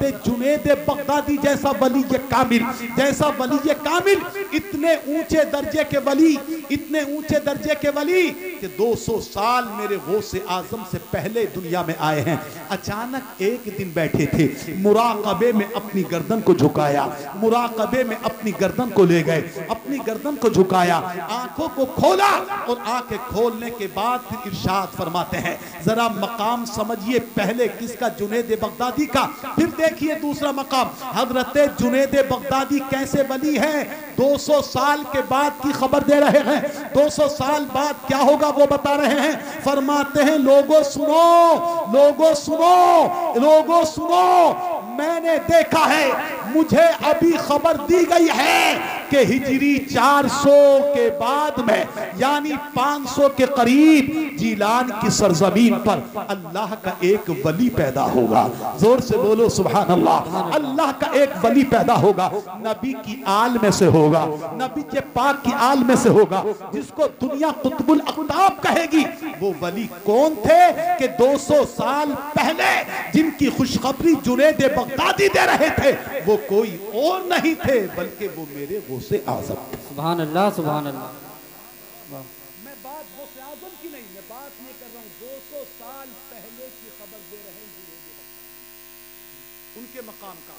Speaker 1: जुनेद बगदादी जैसा वली कामिल, जैसा वली कामिल, इतने ऊंचे दर्जे के वली, इतने ऊंचे दर्जे के वली कि दो सौ साल मेरे गौसे आजम से पहले दुनिया में आए हैं। अचानक एक दिन बैठे थे, मुराकबे में अपनी गर्दन को झुकाया, मुराकबे में अपनी गर्दन को ले गए, अपनी गर्दन को झुकाया, आंखों को खोला और आंखें खोलने के बाद फिर इरशाद फरमाते हैं, जरा मकाम समझिए पहले किसका, जुनेद बगदादी का। फिर देखिए दूसरा मकाम, हजरत जुनेद बगदादी कैसे वली है, दो सौ साल के बाद की खबर दे रहे हैं, दो सौ साल बाद क्या होगा वो बता रहे हैं। फरमाते हैं, लोगों सुनो, लोगों सुनो, लोगों सुनो, मैंने देखा है, मुझे अभी खबर दी गई है कि हिजरी चार सौ के बाद में यानी पाँच सौ के करीब जीलान की सरजमीन पर अल्लाह का एक वली पैदा होगा। जोर से बोलो सुभान अल्लाह। अल्लाह का एक वली पैदा होगा, नबी की आल में से होगा, नबी के पाक की आल में से होगा, जिसको दुनिया कुतुबुल अक़ताब कहेगी। वो वली कौन थे कि दो सौ साल पहले जिनकी खुशखबरी जुनेद बगदादी दे रहे थे, वो कोई और नहीं थे बल्कि वो मेरे गौसे आज़म।
Speaker 2: सुभान अल्लाह, सुभान अल्लाह।
Speaker 1: मैं बात गौसे आज़म की नहीं, मैं बात ये कर रहा हूँ दो सौ साल पहले की खबर दे रहे हैं जुनेद बगदादी, उनके मकाम का।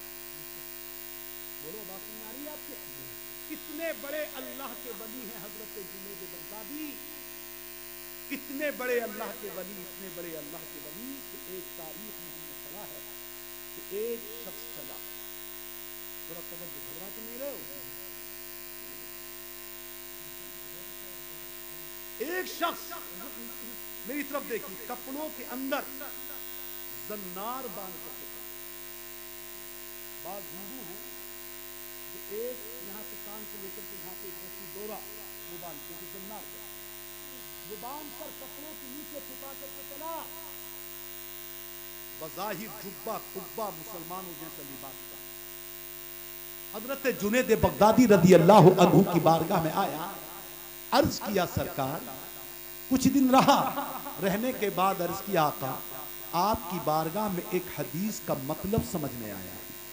Speaker 1: बोलो बात नहीं आ रही है आपके? कितने बड़े अल्लाह के वली हैं हजरत जुनेद बगदादी, कितने बड़े अल्लाह के वली, इतने बड़े अल्लाह के वली कि एक तारीख में हमने पढ़ा है कि एक शख्स चला, थोड़ा तवज्जो, घबरा तो नहीं रहे हो, एक शख्स मेरी तरफ देखिए, कपड़ों के अंदर जन्नार बांध करके, बात हिंदू हैं जो एक यहाँ से कान से लेकर के यहाँ पे रस्सी डोरा वो बांधते हैं जन्नार का, वो बांध कर कपड़ों के नीचे छुपा करके चला, बज़ाहिर जुब्बा कुब्बा मुसलमानों जैसा लिबास का। हजरत जुनेद बगदादी रज़ी अल्लाह अन्हु की बारगाह में आया, अर्ज किया सरकार, कुछ दिन रहा, रहने के बाद अर्ज किया आका, आपकी बारगाह में एक हदीस का मतलब समझने आया,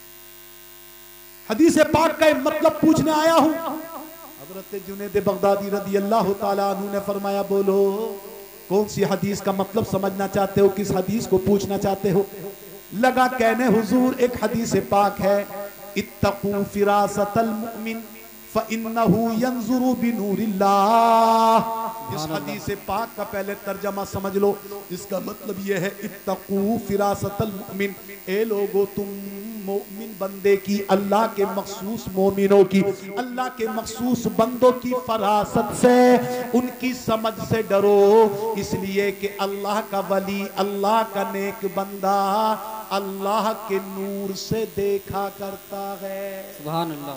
Speaker 1: हदीस पाक का एक मतलब पूछने आया हूं। हजरत जुनेद बगदादी रज़ी अल्लाह ताला अन्हु ने फरमाया, बोलो कौन सी हदीस का मतलब समझना चाहते हो, किस हदीस को पूछना चाहते हो? लगा कहने, हुजूर एक हदीस पाक है, इत्तकू फिरासतल मुमिन फ़इन्नहु यंज़ुरु बिनूरिल्लाह। इस हदीस पाक का पहले तर्जमा समझ लो, इसका मतलब यह है, इत्तकू फिरासतल मुमिन, ए लोगो तुम मोमिन बंदे की, अल्लाह के मखसूस मोमिनों की, अल्लाह के मखसूस बंदों की फरासत से, उनकी समझ से डरो, इसलिए कि अल्लाह का वली, अल्लाह का नेक बंदा अल्लाह के नूर से देखा करता है।
Speaker 2: सुभान अल्लाह।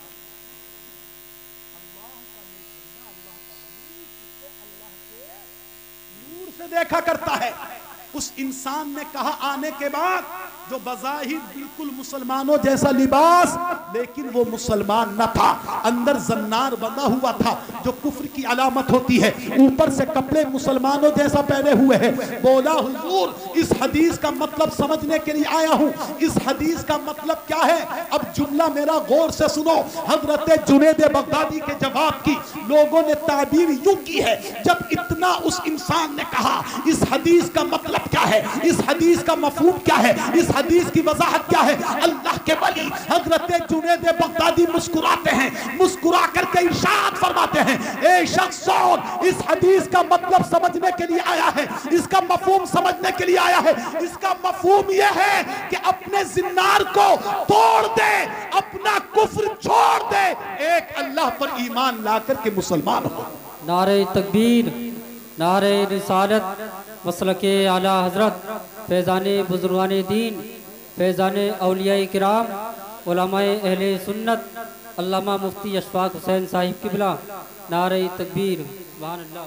Speaker 1: से देखा करता है। उस इंसान ने कहा आने के बाद, जो बज़ाहिर बिल्कुल मुसलमानों जैसा लिबास, लेकिन वो मुसलमान न था, अंदर जन्नार बंधा हुआ था जो कुफ्र की अलामत होती है, ऊपर से कपड़े मुसलमानों जैसा पहने हुए हैं। बोला, हुजूर इस हदीस का मतलब समझने के लिए आया हूँ, इस हदीस का मतलब क्या है? अब जुमला मेरा गौर से सुनो। हजरत जुनेद बगदादी के जवाब की लोगों ने ताबीर यूं की है, जब इतना उस इंसान ने कहा, इस हदीस का मतलब क्या है, इस हदीस का मफहूम क्या है, इस हदीस की वजाहत क्या है, अल्लाह के वली हजरत जुनेद बगदादी मुस्कुराते हैं, मुस्कुरा करके इरशाद फरमाते हैं, ए शख्स इस हदीस का मतलब समझने के लिए आया है, इसका मफहूम समझने के लिए आया है। इसका मफहूम यह है कि अपने जिन्नार को तोड़ दे, अपना कुफ्र छोड़ दे, एक अल्लाह पर ईमान ला करके मुसलमान हो।
Speaker 2: नारे तकबीर, नारे रिसालत, मसलके आला हजरत, फैज़ाने बुजुर्गाने दीन, फैज़ाने औलियाए किराम, उलमाए अहले सुन्नत, अल्लामा मुफ्ती अशफाक हुसैन साहिब किबला, नारे तकबीर। सुभान अल्लाह।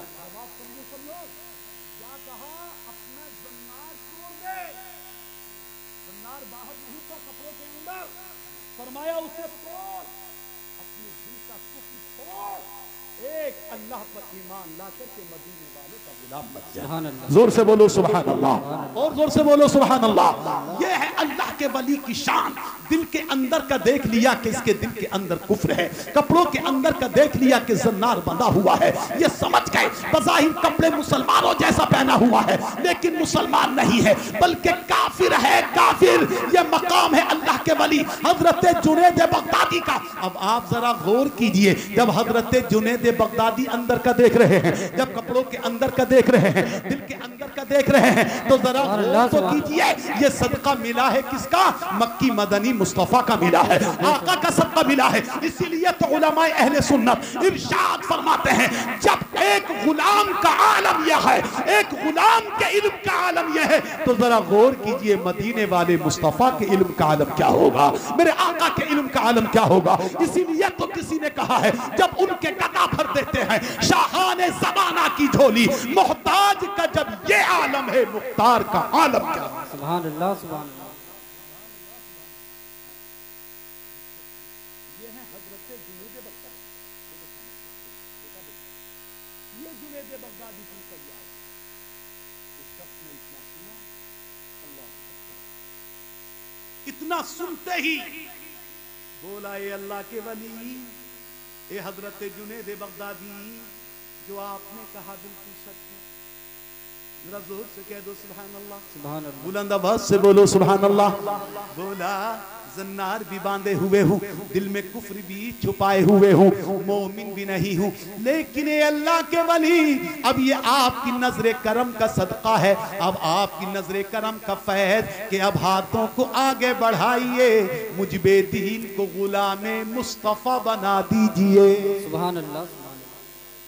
Speaker 2: फरमाया उसे तोड़, अपने दिल का कुफ्र छोड़, एक अल्लाह पर ईमान ला करके मदीने वाले का गुलाम बन जा। जोर से बोलो सुभान अल्लाह, और जोर से बोलो सुभान अल्लाह। ये है अल्लाह
Speaker 1: کے ولی کی شان دل کے اندر کا دیکھ لیا کہ اس کے دل کے اندر کفر ہے، کپڑوں کے اندر کا دیکھ لیا کہ زنار بندہ ہوا ہے، یہ سمجھ گئے بظاہر کپڑے مسلمانوں جیسا پہنا ہوا ہے لیکن مسلمان نہیں ہے بلکہ کافر ہے، کافر۔ یہ مقام ہے اللہ کے ولی حضرت جنید بغدادی کا۔ اب آپ ذرا غور کیجئے، جب حضرت جنید بغدادی اندر کا دیکھ رہے ہیں، جب کپڑوں کے اندر کا دیکھ رہے ہیں، دل کے اندر کا دیکھ رہے ہیں، تو ذرا غور تو کیجئے یہ صدقہ ملا ہے کس کا؟ مکی مدنی مصطفیٰ کا ملا ہے، آقا کا صدقہ ملا ہے۔ اسی لیے تو علماء اہل سنت ارشاد فرماتے ہیں جب ایک غلام کا عالم یہ ہے، ایک غلام کے علم کا عالم یہ ہے، تو ذرا غور کیجئے مدینے والے مصطفیٰ کے علم کا عالم کیا ہوگا، میرے آقا کے علم کا عالم کیا ہوگا۔ اسی لیے تو کسی نے کہا ہے جب ان کے گدا بھر دیتے ہیں شاہان زمانہ کی جھولی، محتاج کا جب یہ عالم ہے مختار کا عالم کیا ہے۔
Speaker 2: سبحان اللہ سبحان اللہ۔
Speaker 1: یہ ہے حضرت جنید بغدادی، یہ جنید بغدادی کی تیار اس شخص نے اتنا سنا، اللہ اتنا سنتے ہی بولا اے اللہ کے ولی، اے حضرت جنید بغدادی جو آپ نے کہا بالکل سچ ہے، ذرا زور سے کہہ دو سبحان اللہ،
Speaker 2: سبحان اللہ،
Speaker 1: بلند آواز سے بولو سبحان اللہ۔ بولا زنار بھی باندھے ہوئے ہوں، دل میں کفر بھی چھپائے ہوئے ہوں، مومن بھی نہیں ہوں، لیکن اے اللہ کے ولی اب یہ آپ کی نظر کرم کا صدقہ ہے، اب آپ کی نظر کرم کا فیض کہ اب ہاتھوں کو آگے بڑھائیے، مجھ بے دین کو غلام مصطفیٰ بنا دیجئے۔
Speaker 2: سبحان اللہ سبحان اللہ۔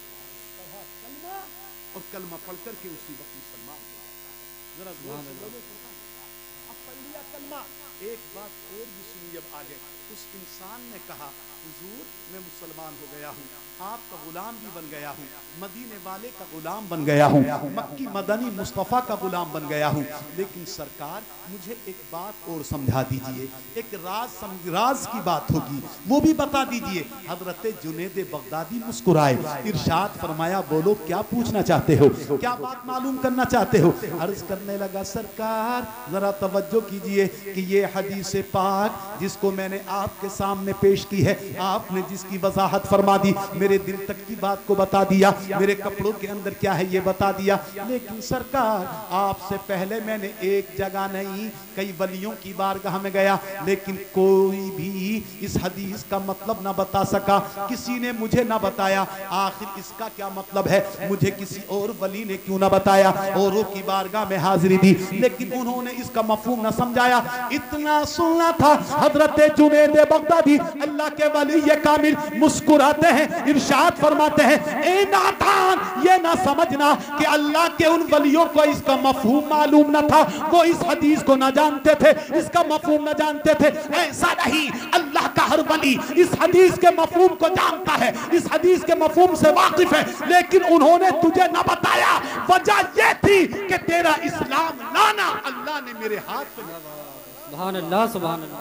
Speaker 1: اور کلمہ پڑھ کر کے اسی وقت مسلمان ذرا زور سے بولو سبحان اللہ۔ اب پڑھ لیا کلمہ، ایک بات اور بھی سنی جب آگے، اس انسان نے کہا حضور میں مسلمان ہو گیا ہوں، آپ کا غلام بھی بن گیا ہوں، مدینے والے کا غلام بن گیا ہوں، مکی مدنی مصطفیٰ کا غلام بن گیا ہوں، لیکن سرکار مجھے ایک بات اور سمجھا دیجئے، ایک راز راز کی بات ہوگی وہ بھی بتا دیجئے۔ حضرت جنید بغدادی مسکرائے، ارشاد فرمایا بولو کیا پوچھنا چاہتے ہو، کیا بات معلوم کرنا چاہتے ہو؟ عرض کرنے لگا سرکار ذرا توجہ کیجئے کہ یہ حدیث پاک جس کو میں نے آپ کے سامنے پیش کی ہے، آپ نے جس کی وضاحت فرما دی، میرے دل تک کی بات کو بتا دیا، میرے کپڑوں کے اندر کیا ہے یہ بتا دیا، لیکن سرکار آپ سے پہلے میں نے ایک جگہ نہیں کئی ولیوں کی بارگاہ میں گیا، لیکن کوئی بھی اس حدیث کا مطلب نہ بتا سکا، کسی نے مجھے نہ بتایا، آخر اس کا کیا مطلب ہے، مجھے کسی اور ولی نے کیوں نہ بتایا، اوروں کی بارگاہ میں حاضری دی لیکن انہوں نے اس کا مفہوم نہ سمجھایا۔ اتنا سننا تھا حضرت جنید بغدادی اللہ کے ولی یہ کامل مسکراتے ہیں، ارشاد فرماتے ہیں اے نادان یہ نہ سمجھنا کہ اللہ کے ان ولیوں کو اس کا مفہوم معلوم نہ تھا، وہ اس حدیث کو نہ جانتے تھے، اس کا مفہوم نہ جانتے تھے، ایسا نہیں، اللہ کا ہر ولی اس حدیث کے مفہوم کو جانتا ہے، اس حدیث کے مفہوم سے واقف ہے، لیکن انہوں نے تجھے نہ بتایا، وجہ یہ تھی کہ تیرا اسلام لانا اللہ نے میرے ہاتھ پہ
Speaker 2: سبحان اللہ سبحان اللہ۔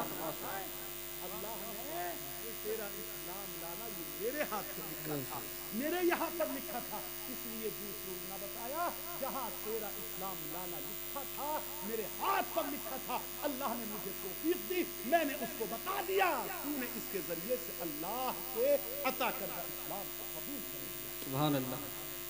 Speaker 1: میرے یہاں پر لکھا تھا، اس لیے دوسروں نے نہ بتایا، جہاں تیرا اسلام لانا لکھا تھا میرے ہاتھ پر لکھا تھا، اللہ نے مجھے توفیق دی، میں نے اس کو بتا دیا، تو نے اس کے ذریعے سے اللہ کے عطا کردہ اسلام کو قبول کر لیا۔
Speaker 2: سبحان اللہ۔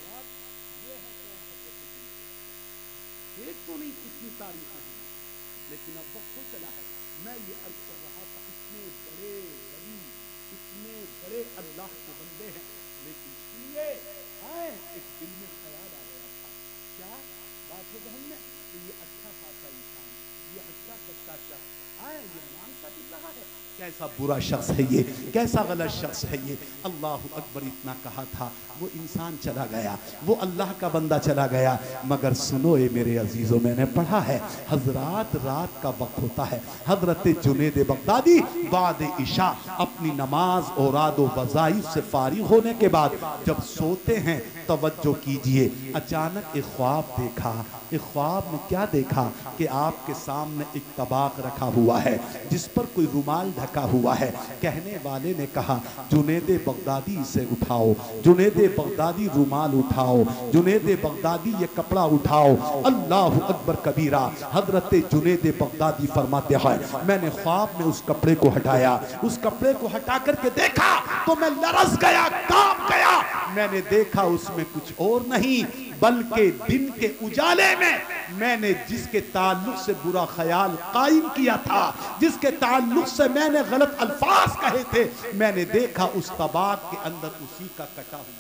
Speaker 1: ایک تو نہیں کتنی تاریخیں ہیں، لیکن اب وقت ہو چلا ہے، میں یہ عرض کر رہا تھا اتنے بڑے ولی، اتنے بڑے اللہ کے بندے ہیں، لیکن سنیے آئے ایک دل میں خیال آ گیا تھا، کیا بات ہے ذہن میں کہ یہ اچھا خاصا انسان، یہ اچھا سچا شخص آئے یہ مانتا بھی رہا ہے، کیسا برا شخص ہے یہ، کیسا غلط شخص ہے یہ، اللہ اکبر اتنا کہا تھا، وہ انسان چلا گیا، وہ اللہ کا بندہ چلا گیا، مگر سنو اے میرے عزیزوں میں نے پڑھا ہے حضرات رات کا وقت ہوتا ہے، حضرت جنید بغدادی بعد عشاء اپنی نماز اوراد و وظائف سے فارغ ہونے کے بعد جب سوتے ہیں توجہ کیجئے، اچانک ایک خواب دیکھا، ایک خواب میں کیا دیکھا کہ آپ کے سامنے ایک طباق رکھا ہوا ہے جس پر کوئی رومال ڈھکا ہوا ہے. کہنے والے نے کہا جنید بغدادی اسے اٹھاؤ, جنید بغدادی رومال اٹھاؤ, جنید بغدادی یہ کپڑا اٹھاؤ. اللہ اکبر کبیرہ. حضرت جنید بغدادی فرماتے ہیں میں نے خواب میں اس کپڑے کو ہٹایا, اس کپڑے کو ہٹا کر کے دیکھا تو میں لرز گیا, کانپ گیا. میں نے دیکھا اس میں کچھ اور نہیں بلکہ دن کے اجالے میں میں نے جس کے تعلق سے برا خیال قائم کیا تھا, جس کے تعلق سے میں نے غلط الفاظ کہے تھے, میں نے دیکھا اس طباق کے اندر اسی کا کٹا ہوا.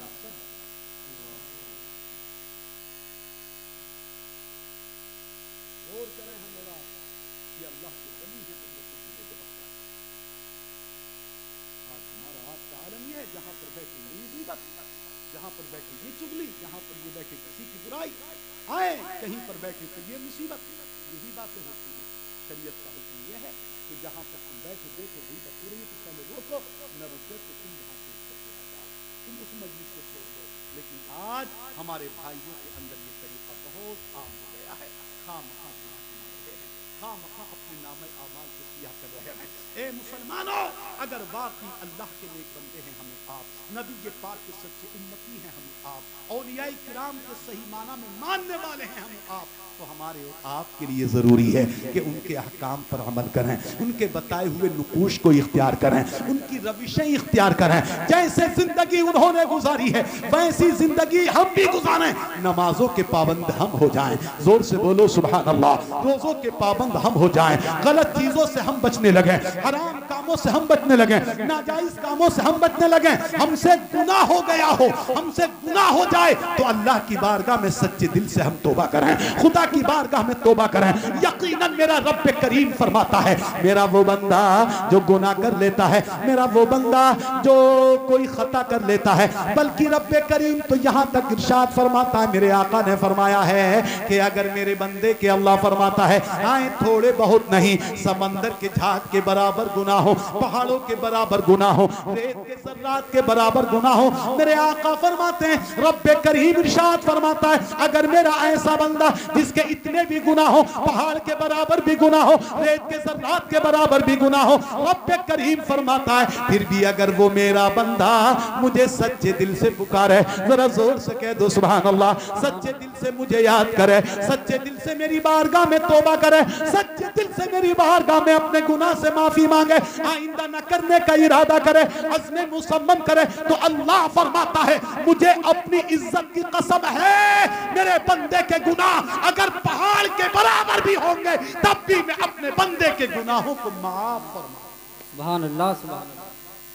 Speaker 1: جہاں پر بیٹھے یہ غیبت, جہاں پر بیٹھے یہ چغلی, جہاں پر یہ بیٹھے کسی کی برائی, آئے کہیں پر بیٹھے تو یہ مصیبت. یہی باتیں ہوتی ہیں. شریعت کا حکم یہ ہے کہ جہاں پر تم بیٹھے دیکھو غیبت ہو رہی ہے تو پہلے روکو, نہ روکے تو تم یہاں سے چلے جاؤ, تم اس مجلس کو چھوڑ دو. لیکن آج ہمارے بھائیوں کے اندر یہ طریقہ بہت عام ہو گیا ہے. خام خام گناہ کما رہے ہیں, خام خام اپنے نام اعمال کو سیاہ کر رہے ہیں. اے مسلمانوں, اگر واقعی اللہ کے نیک بندے ہیں ہم آپ, نبی پاک کے سچے امتی ہیں ہم آپ, اولیاء کرام کے صحیح معنی میں ماننے والے ہیں ہم آپ, تو ہمارے اور آپ کے لیے ضروری ہے کہ ان کے احکام پر عمل کریں, ان کے بتائے ہوئے نقوش کو اختیار کریں, ان کی روشیں اختیار کریں. جیسے زندگی انہوں نے گزاری ہے ویسی زندگی ہم بھی گزاریں. نمازوں کے پابند ہم ہو جائیں, زور سے بولو سبحان اللہ. روزوں کے پابند ہم ہو جائیں, غلط چیزوں سے ہم بچنے لگیں, حرام کاموں سے ہم بچنے لگیں, ناجائز کاموں سے ہم بچنے لگیں. ہم سے گناہ ہو گیا ہو, ہم سے گناہ ہو جائے تو اللہ کی بارگاہ میں سچے دل سے ہم توبہ کریں, خدا کی بارگاہ میں توبہ کریں. یقیناً میرا رب کریم فرماتا ہے میرا وہ بندہ جو گناہ کر لیتا ہے, میرا وہ بندہ جو کوئی خطا کر لیتا ہے, بلکہ رب کریم تو یہاں تک ارشاد فرماتا ہے, میرے آقا نے فرمایا ہے کہ اگر میرے بندے کے اللہ فرماتا ہے آئیں تھوڑے بہت نہیں, سمندر کے جھاگ کے برابر گناہ ہو, پہاڑوں کے برابر گناہ ہو, ریت کے ذرات کے برابر گناہ ہو, میرے آقا فرماتے ہیں رب کریم ارشاد فرماتا ہے اگر میرا ایسا بندہ جس کے اتنے بھی گناہ ہو, پہاڑ کے برابر بھی گناہ ہو, ریت کے ذرات کے برابر بھی گناہ ہو, رب کریم فرماتا ہے پھر بھی اگر وہ میرا بندہ مجھے سچے دل سے پکارے, ذرا زور سے کہہ دو سبحان اللہ, سچے دل سے مجھے یاد کرے, سچے دل سے میری بارگاہ میں توبہ کرے, سچے دل سے میری بارگاہ میں اپنے گناہ سے معافی مانگے, آئندہ نہ کرنے کا ارادہ کرے, عزم مصمم کرے, تو اللہ فرماتا ہے مجھے اپنی عزت کی قسم ہے میرے بندے کے گناہ اگر پہاڑ کے برابر بھی ہوں گے تب بھی میں اپنے بندے کے گناہوں کو معاف فرما.
Speaker 2: سبحان اللہ سبحان اللہ.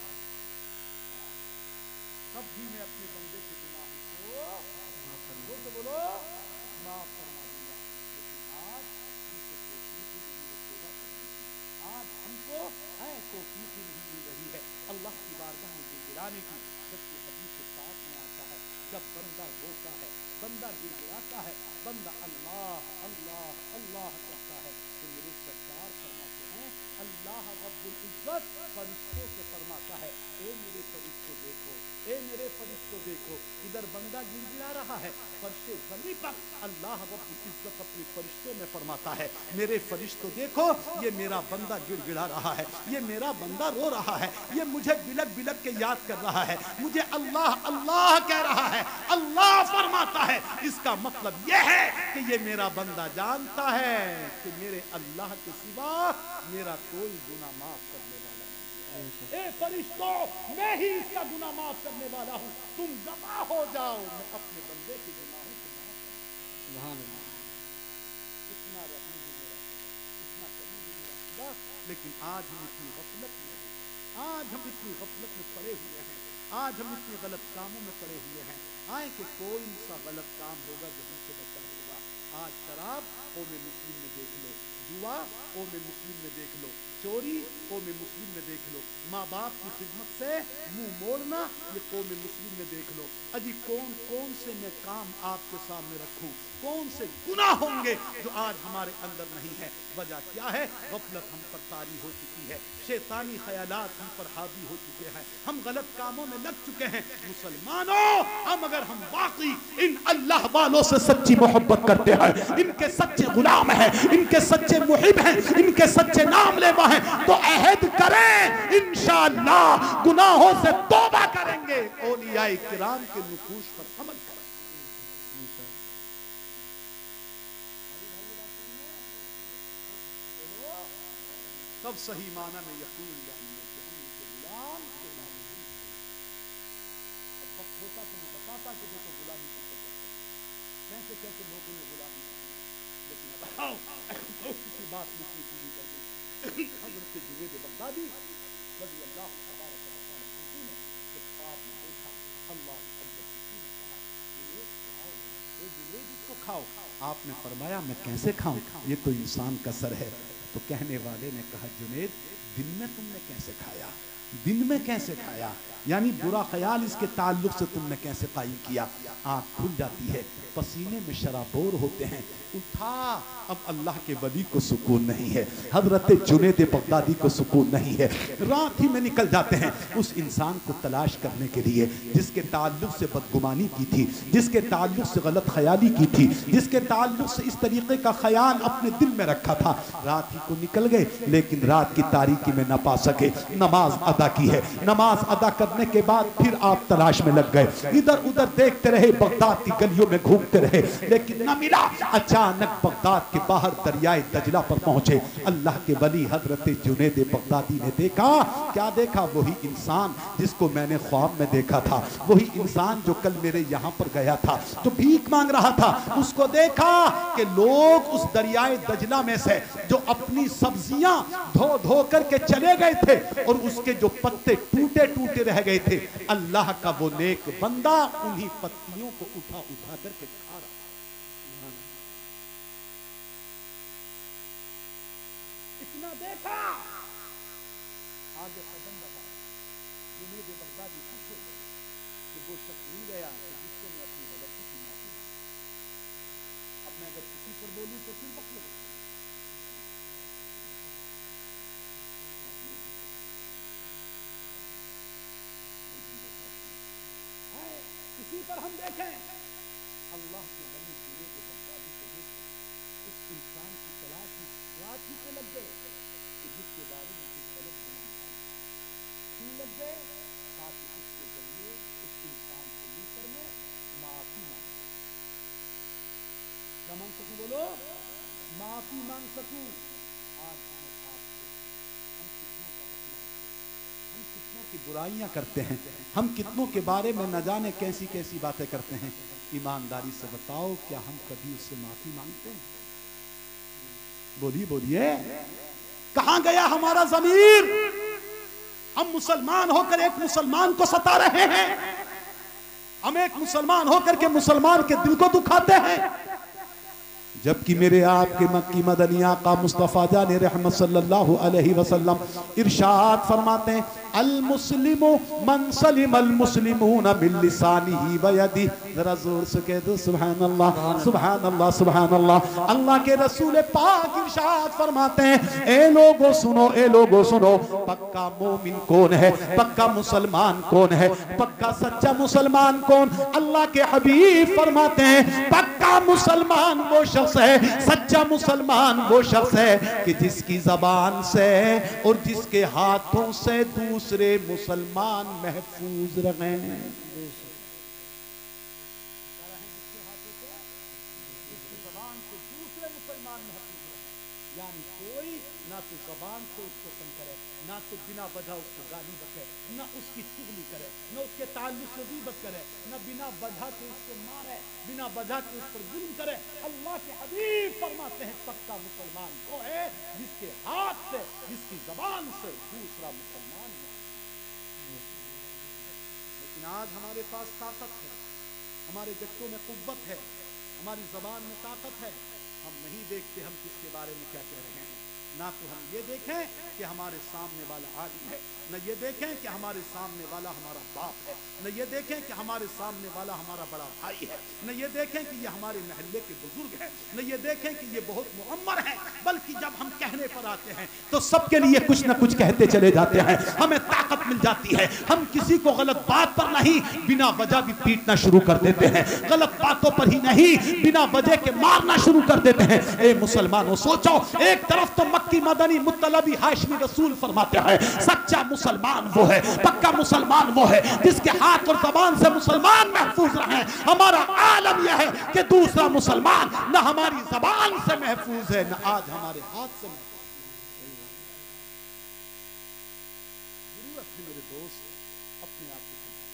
Speaker 1: تب بھی میں اپنے بندے کے گناہوں کو معاف فرما بولو معاف فرما دوں گا. لیکن آج ہم کو توفیق ہی نہیں مل رہی ہے, آج ہم کو توفیق ہی نہیں مل رہی ہے اللہ کی بارگاہ میں گڑگڑانے کی. جبکہ حدیث کے ساتھ میں آتا ہے جب بندہ روتا ہے, بندہ گڑگڑاتا ہے, بندہ اللہ اللہ اللہ کہتا ہے تو میرے سرکار فرماتے ہیں اللہ رب العزت فرشتوں سے فرماتا ہے اے میرے فرشتوں دیکھو, اے میرے فرشتوں دیکھو, ادھر بندہ گڑگڑا رہا ہے فرش زمین پر, اللہ رب العزت اپنے فرشتوں میں فرماتا ہے میرے فرشتوں دیکھو یہ میرا بندہ گڑگڑا رہا ہے, یہ میرا بندہ رو رہا ہے, یہ مجھے بلک بلک کے یاد کر رہا ہے, مجھے اللہ اللہ کہہ رہا ہے. اللہ فرماتا ہے اس کا مطلب یہ ہے کہ یہ میرا بندہ جانتا ہے کہ میرے اللہ کے سوا میرا کوئی گناہ معاف کرنے والا نہیں. اے فرشتوں میں ہی اس کا گناہ معاف کرنے والا ہوں, تم گواہ ہو جاؤ میں اپنے بندے کے گناہوں کو معاف کروں. اتنا رحم ہے میرا, اتنا کریم ہے میرا خدا. لیکن آج ہم اتنی غفلت میں ہیں, آج ہم اتنی غفلت میں پڑے ہوئے ہیں, آج ہم اتنے غلط کاموں میں پڑے ہوئے ہیں. آئے کہ کوئی سا غلط کام ہوگا جو ہم سے بچا ہوگا. آج شراب قوم مسلم میں دیکھ لو, جوا قوم مسلم میں دیکھ لو, چوری قوم مسلم میں دیکھ لو، ماں باپ کی خدمت سے منہ موڑنا یہ قوم مسلم میں دیکھ لو۔ اجی کون کون سے میں کام آپ کے سامنے رکھوں، کون سے گناہ ہوں گے جو آج ہمارے اندر نہیں ہے؟ وجہ کیا ہے؟ غفلت ہم پر طاری ہو چکی ہے، شیطانی خیالات ہم پر حاوی ہو چکے ہیں، ہم غلط کاموں میں لگ چکے ہیں۔ مسلمانوں، ہم اگر ہم واقعی ان اللہ والوں سے سچی محبت کرتے ہیں، ان کے سچے غلام ہیں، ان کے سچے محب ہیں، ان کے سچے نام لیوا ہیں، تو عہد کریں انشاءاللہ گناہوں سے توبہ کریں گے، اولیاء کرام کے نقوش پر عمل کریں گے۔ تب صحیح معنی میں یقین جانیے کہ ہم ان کے غلام کے غلام ہیں۔ اب وقت ہوتا تو میں بتاتا کہ دیکھو غلامی کیسے کیسے لوگوں نے غلامی کی، لیکن اب آؤ کسی بات لکھنی پوری کر دی۔ حضرت جنید بغدادی رضی اللہ تبارک و تعالی عنہ نے جب خواب میں دیکھا اللہ اکبر کسی نے کہا جنید کھاؤ، اے جنید اس کو کھاؤ۔ آپ نے فرمایا میں کیسے کھاؤں، یہ تو انسان کا سر ہے۔ تو کہنے والے نے کہا جنید دن میں تم نے کیسے کھایا، دن میں کیسے کھایا، یعنی برا خیال اس کے تعلق سے تم نے کیسے قائم کیا؟ آنکھ کھل جاتی ہے، پسینے میں شرابور ہوتے ہیں، اٹھا۔ اب اللہ کے ولی کو سکون نہیں ہے، حضرت جنید بغدادی کو سکون نہیں ہے، رات ہی میں نکل جاتے ہیں اس انسان کو تلاش کرنے کے لیے جس کے تعلق سے بدگمانی کی تھی، جس کے تعلق سے غلط خیالی کی تھی، جس کے تعلق سے اس طریقے کا خیال اپنے دل میں رکھا تھا۔ رات ہی کو نکل گئے لیکن رات کی تاریکی میں نہ پا سکے، نماز ادا کی ہے، نماز ادا کرنے کے بعد پھر آپ تلاش میں لگ گئے، ادھر ادھر دیکھتے رہے، بغداد کی گلیوں میں گھومتے رہے لیکن نہ ملا۔ اچانک بغداد کے باہر دریائے دجلہ پر پہنچے، اللہ کے ولی حضرت جنید بغدادی نے دیکھا، کیا دیکھا؟ وہی انسان جس کو میں نے خواب میں دیکھا تھا، وہی انسان جو کل میرے یہاں پر گیا تھا، جو بھیک مانگ رہا تھا، اس کو دیکھا کہ لوگ اس دریائے دجلہ میں سے جو اپنی سبزیاں دھو دھو کر کے چلے گئے تھے اور اس کے جو پتے ٹوٹے ٹوٹے رہ گئے تھے، اللہ کا وہ نیک بندہ انہی پتیوں کو اٹھا اٹھا کر کے کھا رہا۔ اتنا دیکھا، آگے قدم بڑھا، جنید بغدادی خوش ہو گئے کہ وہ شخص مل گیا کہ جس سے میں اپنی غلطی کی معافی مانگوں۔ اب میں اگر کسی پر بولوں تو پھر وقت لگے، کسی پر ہم دیکھیں اللہ کے ولی جنید بغدادی کو دیکھیں، اس انسان کی تلاش میں رات ہی کو لگ گئے کہ جس کے بارے میں کچھ غلط گمان تھا، کیوں لگ گئے؟ تاکہ اس کے ذریعے اس انسان کو مل کر میں معافی مانگ سکوں۔ کیا مانگ سکوں؟ بولو، معافی مانگ سکوں۔ آج ہمیں آپ سے ہم کتنوں کا حق مانگتے ہیں، ہم کتنوں کی برائیاں کرتے ہیں، ہم کتنوں کے بارے میں نہ جانے کیسی کیسی باتیں کرتے ہیں۔ ایمانداری سے بتاؤ کیا ہم کبھی اس سے معافی مانگتے ہیں؟ بولیے بولیے، کہاں گیا ہمارا ضمیر؟ ہم مسلمان ہو کر ایک مسلمان کو ستا رہے ہیں، ہم ایک مسلمان ہو کر کے مسلمان کے دل کو دکھاتے ہیں، جبکہ میرے آپ کے مکی مدنی آقا مصطفیٰ جان رحمت صلی اللہ علیہ وسلم ارشاد فرماتے ہیں المسلم من سلم المسلمون من لسانہ و یدہ۔ ذرا زور سے کہہ دو سبحان اللہ سبحان اللہ سبحان اللہ۔ اللہ کے رسول پاک ارشاد فرماتے ہیں اے لوگو سنو اے لوگو سنو، پکا مومن کون ہے، پکا مسلمان کون ہے، پکا سچا مسلمان کون؟ اللہ کے حبیب فرماتے ہیں پکا مسلمان وہ شخص ہے، سچا مسلمان وہ شخص ہے کہ جس کی زبان سے اور جس کے ہاتھوں سے دوسرے مسلمان محفوظ رہیں۔ یعنی کوئی نہ تو زبان سے اس کو تنگ کرے، نہ تو بنا وجہ اس کو گالی بکے، نہ اس کی چغلی کرے، نہ اس کے تعلق سے غیبت کرے، نہ بنا وجہ کے اس کو مارے، بنا وجہ کے اس پر ظلم کرے۔ اللہ کے حبیب فرماتے ہیں پکا مسلمان وہ ہے جس کے ہاتھ سے، جس کی زبان سے دوسرا مسلمان ہے۔ لیکن آج ہمارے پاس طاقت ہے، ہمارے گٹوں میں قوت ہے، ہماری زبان میں طاقت ہے، ہم نہیں دیکھتے ہم کس کے بارے میں کیا کہہ رہے ہیں، نہ تو ہم یہ دیکھیں کہ ہمارے سامنے والا عالم ہے، نہ یہ دیکھیں کہ ہمارے سامنے والا ہمارا باپ ہے، نہ یہ دیکھیں کہ ہمارے سامنے والا ہمارا بڑا بھائی ہے، نہ یہ دیکھیں کہ یہ ہمارے محلے کے بزرگ ہیں، نہ یہ دیکھیں کہ یہ بہت معمر ہیں، بلکہ جب ہم کہنے پر آتے ہیں تو سب کے لیے کچھ نہ کچھ کہتے چلے جاتے ہیں، ہمیں طاقت مل جاتی ہے، ہم کسی کو غلط بات پر نہیں بنا وجہ بھی پیٹنا شروع کر دیتے ہیں، غلط باتوں پر ہی نہیں بنا وجہ کے مارنا شروع کر دیتے ہیں۔ اے مسلمانوں سوچو، ایک طرف تو مکی مدنی مطلبی ہاشمی رسول فرماتے ہیں سچا مسلمان وہ ہے، پکا مسلمان وہ ہے جس کے ہاتھ اور زبان سے مسلمان محفوظ رہیں۔ ہمارا عالم یہ ہے کہ دوسرا مسلمان نہ ہماری زبان سے محفوظ ہے نہ آج ہمارے ہاتھ سے محفوظ ہے۔ ضرورت ہے میرے دوست اپنے آپ کو سمجھیں،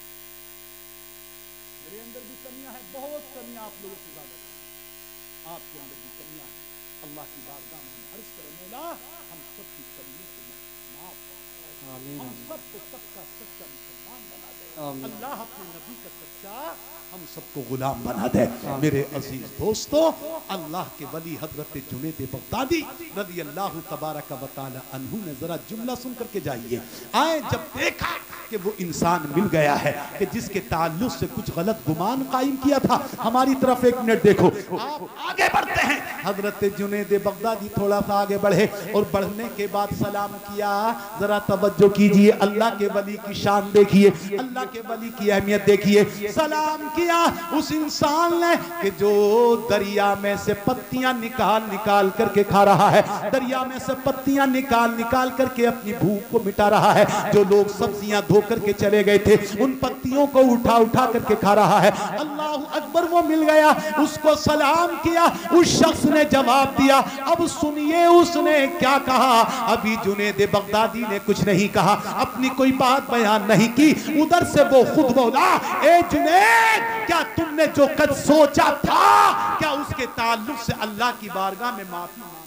Speaker 1: میرے اندر بھی کمیاں ہیں، بہت کمیاں آپ لوگوں سے زیادہ ہیں، آپ کے اندر بھی کمیاں ہیں۔ اللہ کی بارگاہ میں ہم عرض کریں مولا ہم سب کی کمیوں کو معاف فرما، ہم سب کو سچا سچا مسلمان بنا دے، اللہ اپنے نبی کا سچا ہم سب کو غلام بنا دے۔ میرے عزیز دوستو، اللہ کے ولی حضرت جنید بغدادی رضی اللہ تبارک و تعالی عنہ نے ذرا جملہ سن کر کے جائیے، آئے جب دیکھا کہ وہ انسان مل گیا ہے کہ جس کے تعلق سے کچھ غلط گمان قائم کیا تھا، ہماری طرف ایک منٹ دیکھو، آپ آگے بڑھتے ہیں، حضرت جنید بغدادی تھوڑا سا آگے بڑھے اور بڑھنے کے بعد سلام کیا، ذرا توجہ کیجئے، اللہ کے ولی کی شان دیکھیے، اللہ کے ولی کی اہمیت دیکھیے، سلام کیا اس انسان نے کہ جو دریا میں سے پتیاں نکال نکال کر کے کھا رہا ہے، دریا میں سے پتیاں نکال نکال کر کے اپنی بھوک کو مٹا رہا ہے، جو لوگ سبزیاں دھو کر کے چلے گئے تھے ان پتیوں کو اٹھا اٹھا کر کے کھا رہا ہے، اللہ اکبر، وہ مل گیا، اس کو سلام کیا، اس شخص نے جواب دیا، اب سنیے اس نے کیا کہا، ابھی جنید بغدادی نے کچھ نہیں کہا، اپنی کوئی بات بیان نہیں کی، ادھر سے وہ خود بولا، اے جنید کیا تم نے جو قد سوچا تھا کیا اس کے تعلق سے اللہ کی بارگاہ میں معافی مانگی؟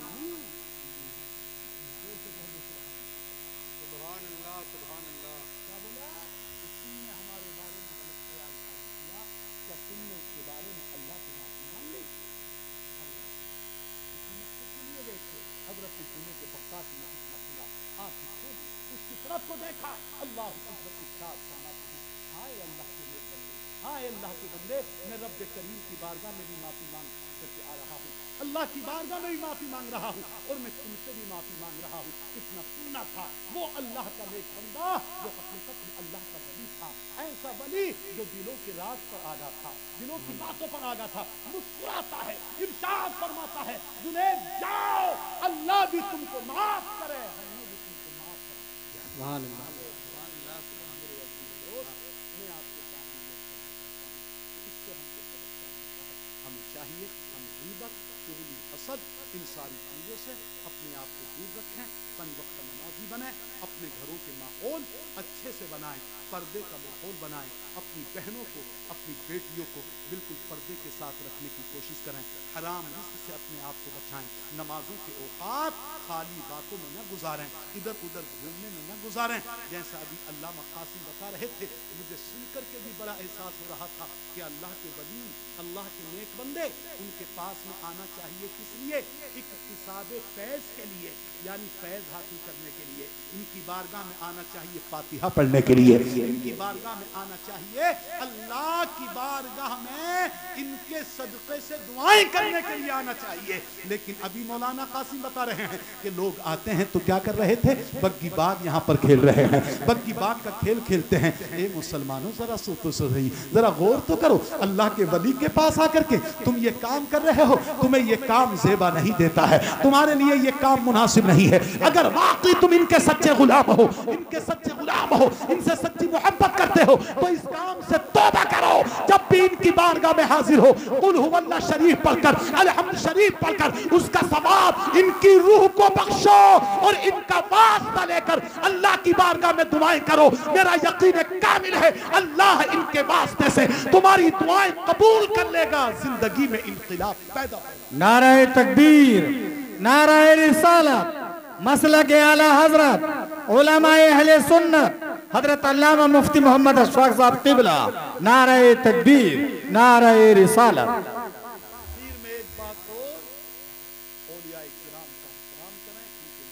Speaker 1: سبحان اللہ سبحان اللہ، کیا بولا؟ تم نے ہمارے بارے میں غلط خیال کیا، کیا تم نے اس کے بارے میں اللہ کی معافی مانگ لی؟ حضرت جنید بغدادی نے اس مسئلہ آنکھ کھولی، اس کی طرف کو دیکھا، اللہ اکبر، ارشاد فرماتے ہیں، ہائے اللہ کے نیک بندے، ہائے اللہ کے بندے، میں رب کریم کی بارگاہ میں بھی معافی مانگ کر کے آ رہا ہوں، اللہ کی بارگاہ میں بھی معافی مانگ رہا ہوں، اور میں تم سے بھی معافی مانگ رہا ہوں۔ اتنا سننا تھا وہ اللہ کا نیک بندہ جو حقیقت میں اللہ کا ولی تھا، ایسا ولی جو دلوں کے راز پر آگاہ تھا، دلوں کی باتوں پر آگاہ تھا، مسکراتا ہے، ارشاد فرماتا ہے، جنید جاؤ، اللہ بھی تم کو معاف کرے، ہم نے بھی تم کو معاف کرے۔ سبحان اللہ، سبحان اللہ، سبحان اللہ۔ میں آپ کے سامنے اس سے ہم کو سبق کیا ملتا ہے؟ ہمیں چاہیے ہم غیبت، چغلی، حسد، ان ساری چیزوں سے اپنے آپ کو دور رکھیں، پنج وقت نمازی بنیں، اپنے گھروں کے ماحول اچھے سے بنائیں، پردے کا ماحول بنائیں، اپنی بہنوں کو، اپنی بیٹیوں کو بالکل پردے کے ساتھ رکھنے کی کوشش کریں، حرام رزق سے اپنے آپ کو بچائیں، نمازوں کے اوقات خالی باتوں میں نہ گزاریں، ادھر ادھر گھومنے میں نہ گزاریں، جیسا ابھی علامہ قاسم بتا رہے تھے، مجھے سن کر کے بھی بڑا احساس ہو رہا تھا کہ اللہ کے ولی، اللہ کے نیک بندے، ان کے پاس میں آنا چاہیے کس لیے؟ اکتساب فیض کے لیے، یعنی فیض حاصل کرنے کے لیے، ان کی بارگاہ میں آنا چاہیے فاتحہ پڑھنے کے لیے، ان کی بارگاہ میں آنا چاہیے اللہ کی بارگاہ میں ان کے صدقے سے دعائیں کرنے کے لیے آنا چاہیے۔ لیکن ابھی مولانا قاسم بتا رہے ہیں کہ لوگ آتے ہیں تو کیا کر رہے تھے؟ بگی باغ یہاں پر کھیل رہے ہیں، بگی باغ کا کھیل کھیلتے ہیں۔ اے مسلمانوں ذرا سو تو صحیح، ذرا غور تو کرو، اللہ کے ولی کے پاس آ کر کے تم یہ کام کر رہے ہو، تمہیں یہ کام زیبا نہیں دیتا ہے، تمہارے لیے یہ کام مناسب نہیں ہے۔ اگر واقعی تم ان کے سچے غلام ہو، ان کے سچے غلام ہو، ان سے سچی محبت کرتے ہو تو اس کام سے توبہ کرو۔ جب بھی ان کی بارگاہ میں حاضر ہو، قل هو اللہ شریف پڑھ کر، الحمد شریف پڑھ کر اس کا ثواب ان کی روح کو بخشو اور ان کا واسطہ لے کر اللہ کی بارگاہ میں دعائیں کرو۔ میرا یقین کامل ہے اللہ ان کے واسطے سے تمہاری دعائیں قبول کر لے گا، زندگی میں انقلاب پیدا ہوگا۔
Speaker 3: نعرہ تکبیر، نعرہ رسالت، مسلک اعلی حضرت علماء اہل سنت حضرت علامہ مفتی محمد اشفاق صاحب قبلہ، نعرہ تکبیر، نعرہ رسالت۔
Speaker 1: آخر میں ایک بات اور، اولیاء کرام کا احترام کریں، ان کے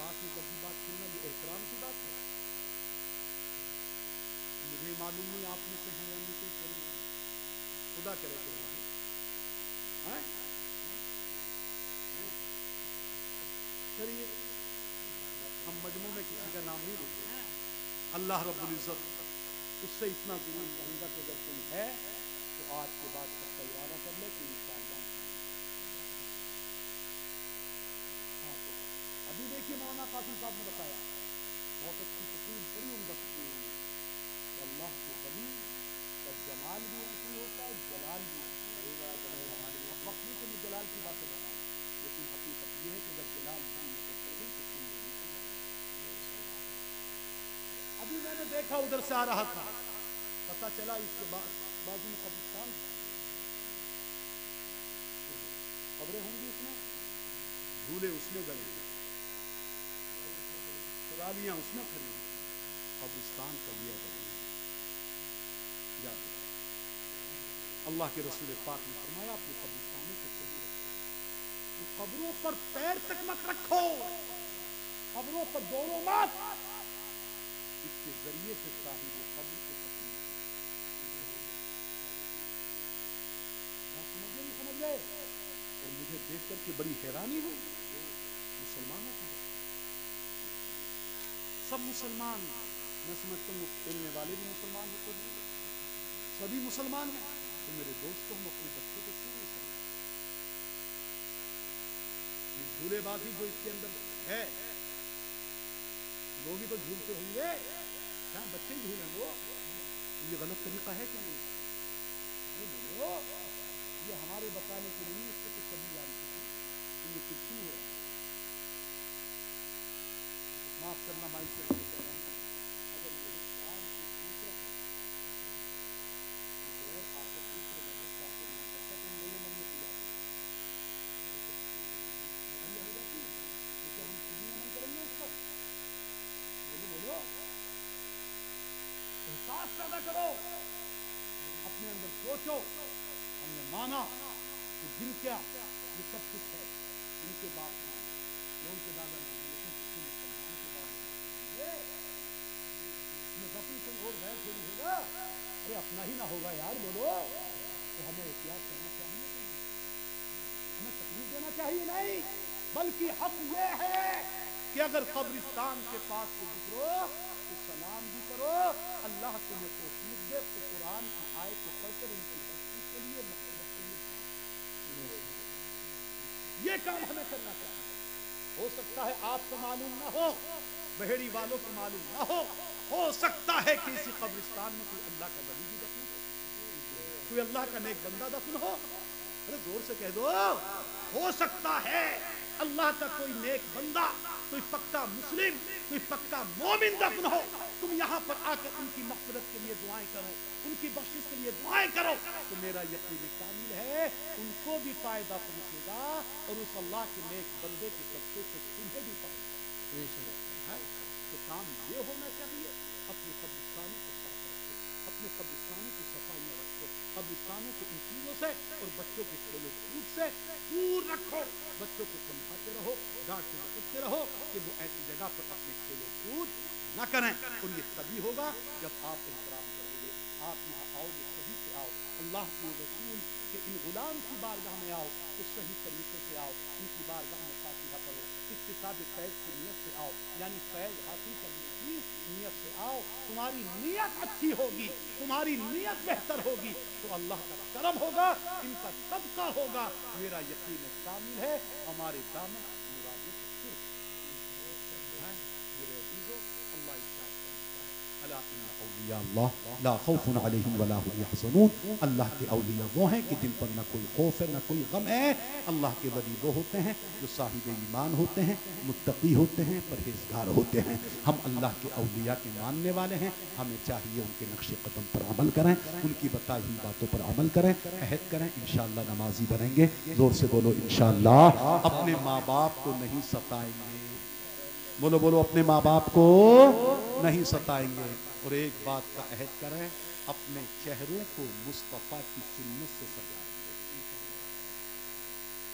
Speaker 1: پاس میں کبھی بات کرنا یہ احترام کی بات ہے؟ مجھے معلوم نہیں آپ میں سے ہیں یا نہیں کوئی کریں گے، خدا کرے کہ ہیں چلیے ہم مجموع میں کسی کا نام نہیں لیتے، اللہ رب العزت اس سے اتنا ضرور کہوں گا کہ اگر کوئی ہے تو آج کے بعد سب کا ارادہ کر لے کہ انشاءاللہ ابھی دیکھیے مولانا قاسم صاحب نے بتایا بہت اچھی تقریر، بڑی عمدہ تقریر ہے کہ اللہ کے ولی کا جمال بھی ایسے ہوتا ہے، جلال بھی اب وقت نہیں کہ میں جلال کی باتیں بتاؤں، لیکن حقیقت یہ ہے کہ اگر جلال بھی کر گئی تو سن لیں۔ ابھی میں نے دیکھا ادھر سے آ رہا تھا، پتا چلا اس کے بعد بازو میں قبرستان قبریں ہوں گی، اس میں جھولے اس میں گلے ہیں، ٹرالیاں اس میں کھڑی ہیں، قبرستان کا یہ ادب ہے۔ یاد رکھو اللہ کے رسول پاک نے فرمایا اپنے قبرستانوں کو صحیح رکھو، قبروں پر پیر تک مت رکھو، قبروں پر دوڑو مت، اس کے ذریعے سے صاحب قبر کو تکلیف سمجھ گئے سمجھ گئے اور مجھے دیکھ کر کے بڑی حیرانی ہوئی مسلمانوں کی سب مسلمان، میں سمجھتا ہوں کھیلنے والے بھی مسلمان ہوتے ہیں، سبھی مسلمان ہیں، تو میرے دوستوں ہم اپنے بچوں کو کیوں نہیں سمجھتے؟ یہ جھولے بازی جو اس کے اندر ہے، لوگ ہی تو جھولتے ہوں گے، کیا بچے ہی جھولیں گے؟ یہ غلط طریقہ ہے کیا نہیں؟ بولو یہ ہمارے بتانے کے لیے اس کو تو سبھی جانتے ہیں، یہ کتنی ہے، معاف کرنا مائی سے کہہ رہا ہوں، اگر یہ اسلام کو دوسرا غیر آخر دوسرے مذہب کا آخر نہ کرتا تو ہم یہ من میں کیا ہو جاتی ہے، کیونکہ ہم خود ہی عمل کریں گے اس پر۔ بولو بولو احساس پیدا کرو، اپنے اندر سوچو، ہم نے مانا کہ جن کیا یہ سب کچھ ہے، ان کے باپ نہ ان کے دادا نہ، لیکن کسی مسلمان کے باپ میں غفل کوئی اور غیر تھوڑی ہوگا، ارے اپنا ہی نہ ہوگا یار، بولو تو ہمیں احتیاط کرنا چاہیے، ہمیں تکلیف دینا چاہیے نہیں، بلکہ حق یہ ہے کہ اگر قبرستان کے پاس سے گزرو تو سلام بھی کرو، اللہ تمہیں توفیق دے تو قرآن کی آیت کو پڑھ کر ان کی بخشش کے لیے مغفرت کے لیے یہ کام ہمیں کرنا چاہیے۔ ہو سکتا ہے آپ کو معلوم نہ ہو، بہیڑی والوں کو معلوم نہ ہو، ہو سکتا ہے کہ اسی قبرستان میں کوئی اللہ کا ولی بھی دفن ہو، کوئی اللہ کا نیک بندہ دفن ہو، ارے زور سے کہہ دو، ہو سکتا ہے اللہ کا کوئی نیک بندہ، کوئی پکا مسلم، کوئی پکا مومن دفن ہو، تم یہاں پر آ کر ان کی مغفرت کے لیے دعائیں کرو، ان کی بخشش کے لیے دعائیں کرو، تو میرا یقین کامل ہے ان کو بھی فائدہ پہنچے گا اور اس اللہ کے نیک بندے کے صدقے سے تمہیں بھی فائدہ۔ تو کام یہ ہونا چاہیے اپنے قبرستانوں کو صاف رکھو، اپنے قبرستانوں کی صفائیاں رکھو، قبرستانوں کو ان چیزوں سے اور بچوں کے کھیل و کود سے دور رکھو، بچوں کو سمجھاتے رہو، ڈانٹتے بچتے رہو کہ وہ ایسی جگہ پر اپنے کھیل و کود نہ کریں، اور یہ تبھی ہوگا جب آپ احترام کرو گے، آپ یہاں آؤ گے صحیح سے آؤ، اللہ کے رسول کہ ان غلام کی بارگاہ میں آؤ تو صحیح طریقے سے آؤ، ان کی بارگاہ میں فاتحہ پڑھو، اکتساب فیض کی نیت سے آؤ، یعنی فیض حاصل کرنے کی نیت سے آؤ، تمہاری نیت اچھی ہوگی، تمہاری نیت بہتر ہوگی تو اللہ کا کرم ہوگا، ان کا صدقہ ہوگا، میرا یقین کامل ہے ہمارے دامن مرادوں سے صرف میرے عزیزو اللہ ارشاد کرتا ہے الا ان اولیاء اللہ لا خوف علیہم ولا هم يحزنون، اللہ کے اولیاء وہ ہیں کہ جن پر نہ کوئی خوف ہے نہ کوئی غم ہے، اللہ کے ولی وہ ہوتے ہیں جو صاحب ایمان ہوتے ہیں، متقی ہوتے ہیں، پرہیزگار ہوتے ہیں، ہم اللہ کے اولیاء کے ماننے والے ہیں، ہمیں چاہیے ان کے نقش قدم پر عمل کریں، ان کی بتائی ہوئی باتوں پر عمل کریں، عہد کریں، انشاءاللہ نمازی بنیں گے، زور سے بولو انشاءاللہ، اپنے ماں باپ کو نہیں ستائیں گے، بولو بولو اپنے ماں باپ کو نہیں ستائیں گے، اور ایک بات کا عہد کریں اپنے چہروں کو مصطفیٰ کی سنت سے سجائیں گے،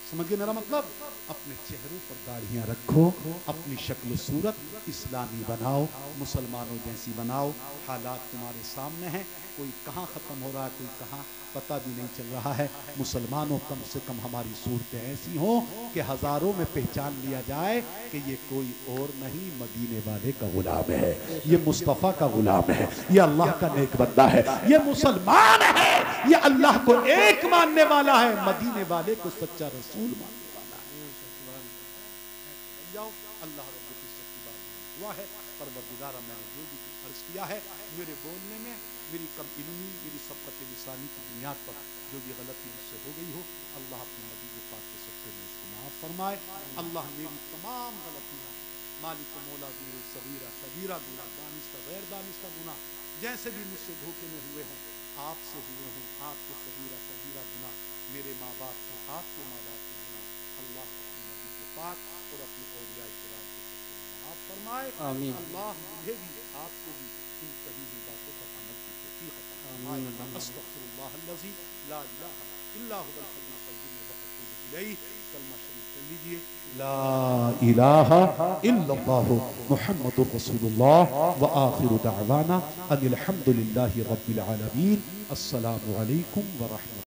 Speaker 1: समझ गए मेरा मतलब? अपने चेहरों पर दाढ़ियां रखो, अपनी शक्ल सूरत इस्लामी बनाओ, मुसलमानों जैसी बनाओ। हालात तुम्हारे सामने हैं, कोई कहाँ ख़त्म हो रहा है, कोई कहाँ पता भी नहीं चल रहा है। मुसलमानों कम से कम हमारी सूरतें ऐसी हों कि हज़ारों में पहचान लिया जाए कि ये कोई और नहीं, मदीने वाले का गुलाम है, ये मुस्तफ़ा का गुलाम है, ये अल्लाह का नेक बंदा है, ये मुसलमान है, ये अल्लाह को एक मानने वाला है, मदीने वाले को सच्चा रसूल मानने वाला है। जाओ, अल्लाह रब्बुल इज्जत की बात दुआ है। परवरदिगारा, मैंने जो भी कुछ अर्ज किया है, मेरे बोलने में मेरी कम इल्मी, मेरी सबकत लिसानी की बुनियाद पर जो भी गलती मुझसे हो गई हो, अल्लाह अपने नबी के पाक के सबसे में इसको माफ़ फरमाए। अल्लाह मेरी तमाम गलतियाँ, मालिक मौला मेरे सगीरा कबीरा गुनाह, दानिस्ता गैर दानिस्ता गुनाह, जैसे भी मुझसे धोखे में हुए हैं, आपसे हुए हैं, आपके सगीरा कबीरा गुनाह, मेरे माँ बाप के, आपके माँ बाप के गुनाह, अल्लाह अपने नबी के पाक और अपने औलिया किराम के सबसे माफ़ फरमाए।
Speaker 2: आमीन।
Speaker 1: अल्लाह मुझे भी आपको भी इन सभी ही बातों पर अमल की तौफीक अता फरमाए। अस्तगफिरुल्लाहल्लज़ी ला इलाहा इल्ला हुवल हय्युल क़य्यूम व अतूबु इलैहि। कलमा शरीफ कर लीजिए, ला इलाहा इल्लल्लाहु मुहम्मदुर रसूलुल्लाह व आखिरु दअवाना अनिल हम्दुलिल्लाहि रब्बिल आलमीन। अस्सलामु अलैकुम व रहमतुल्लाह।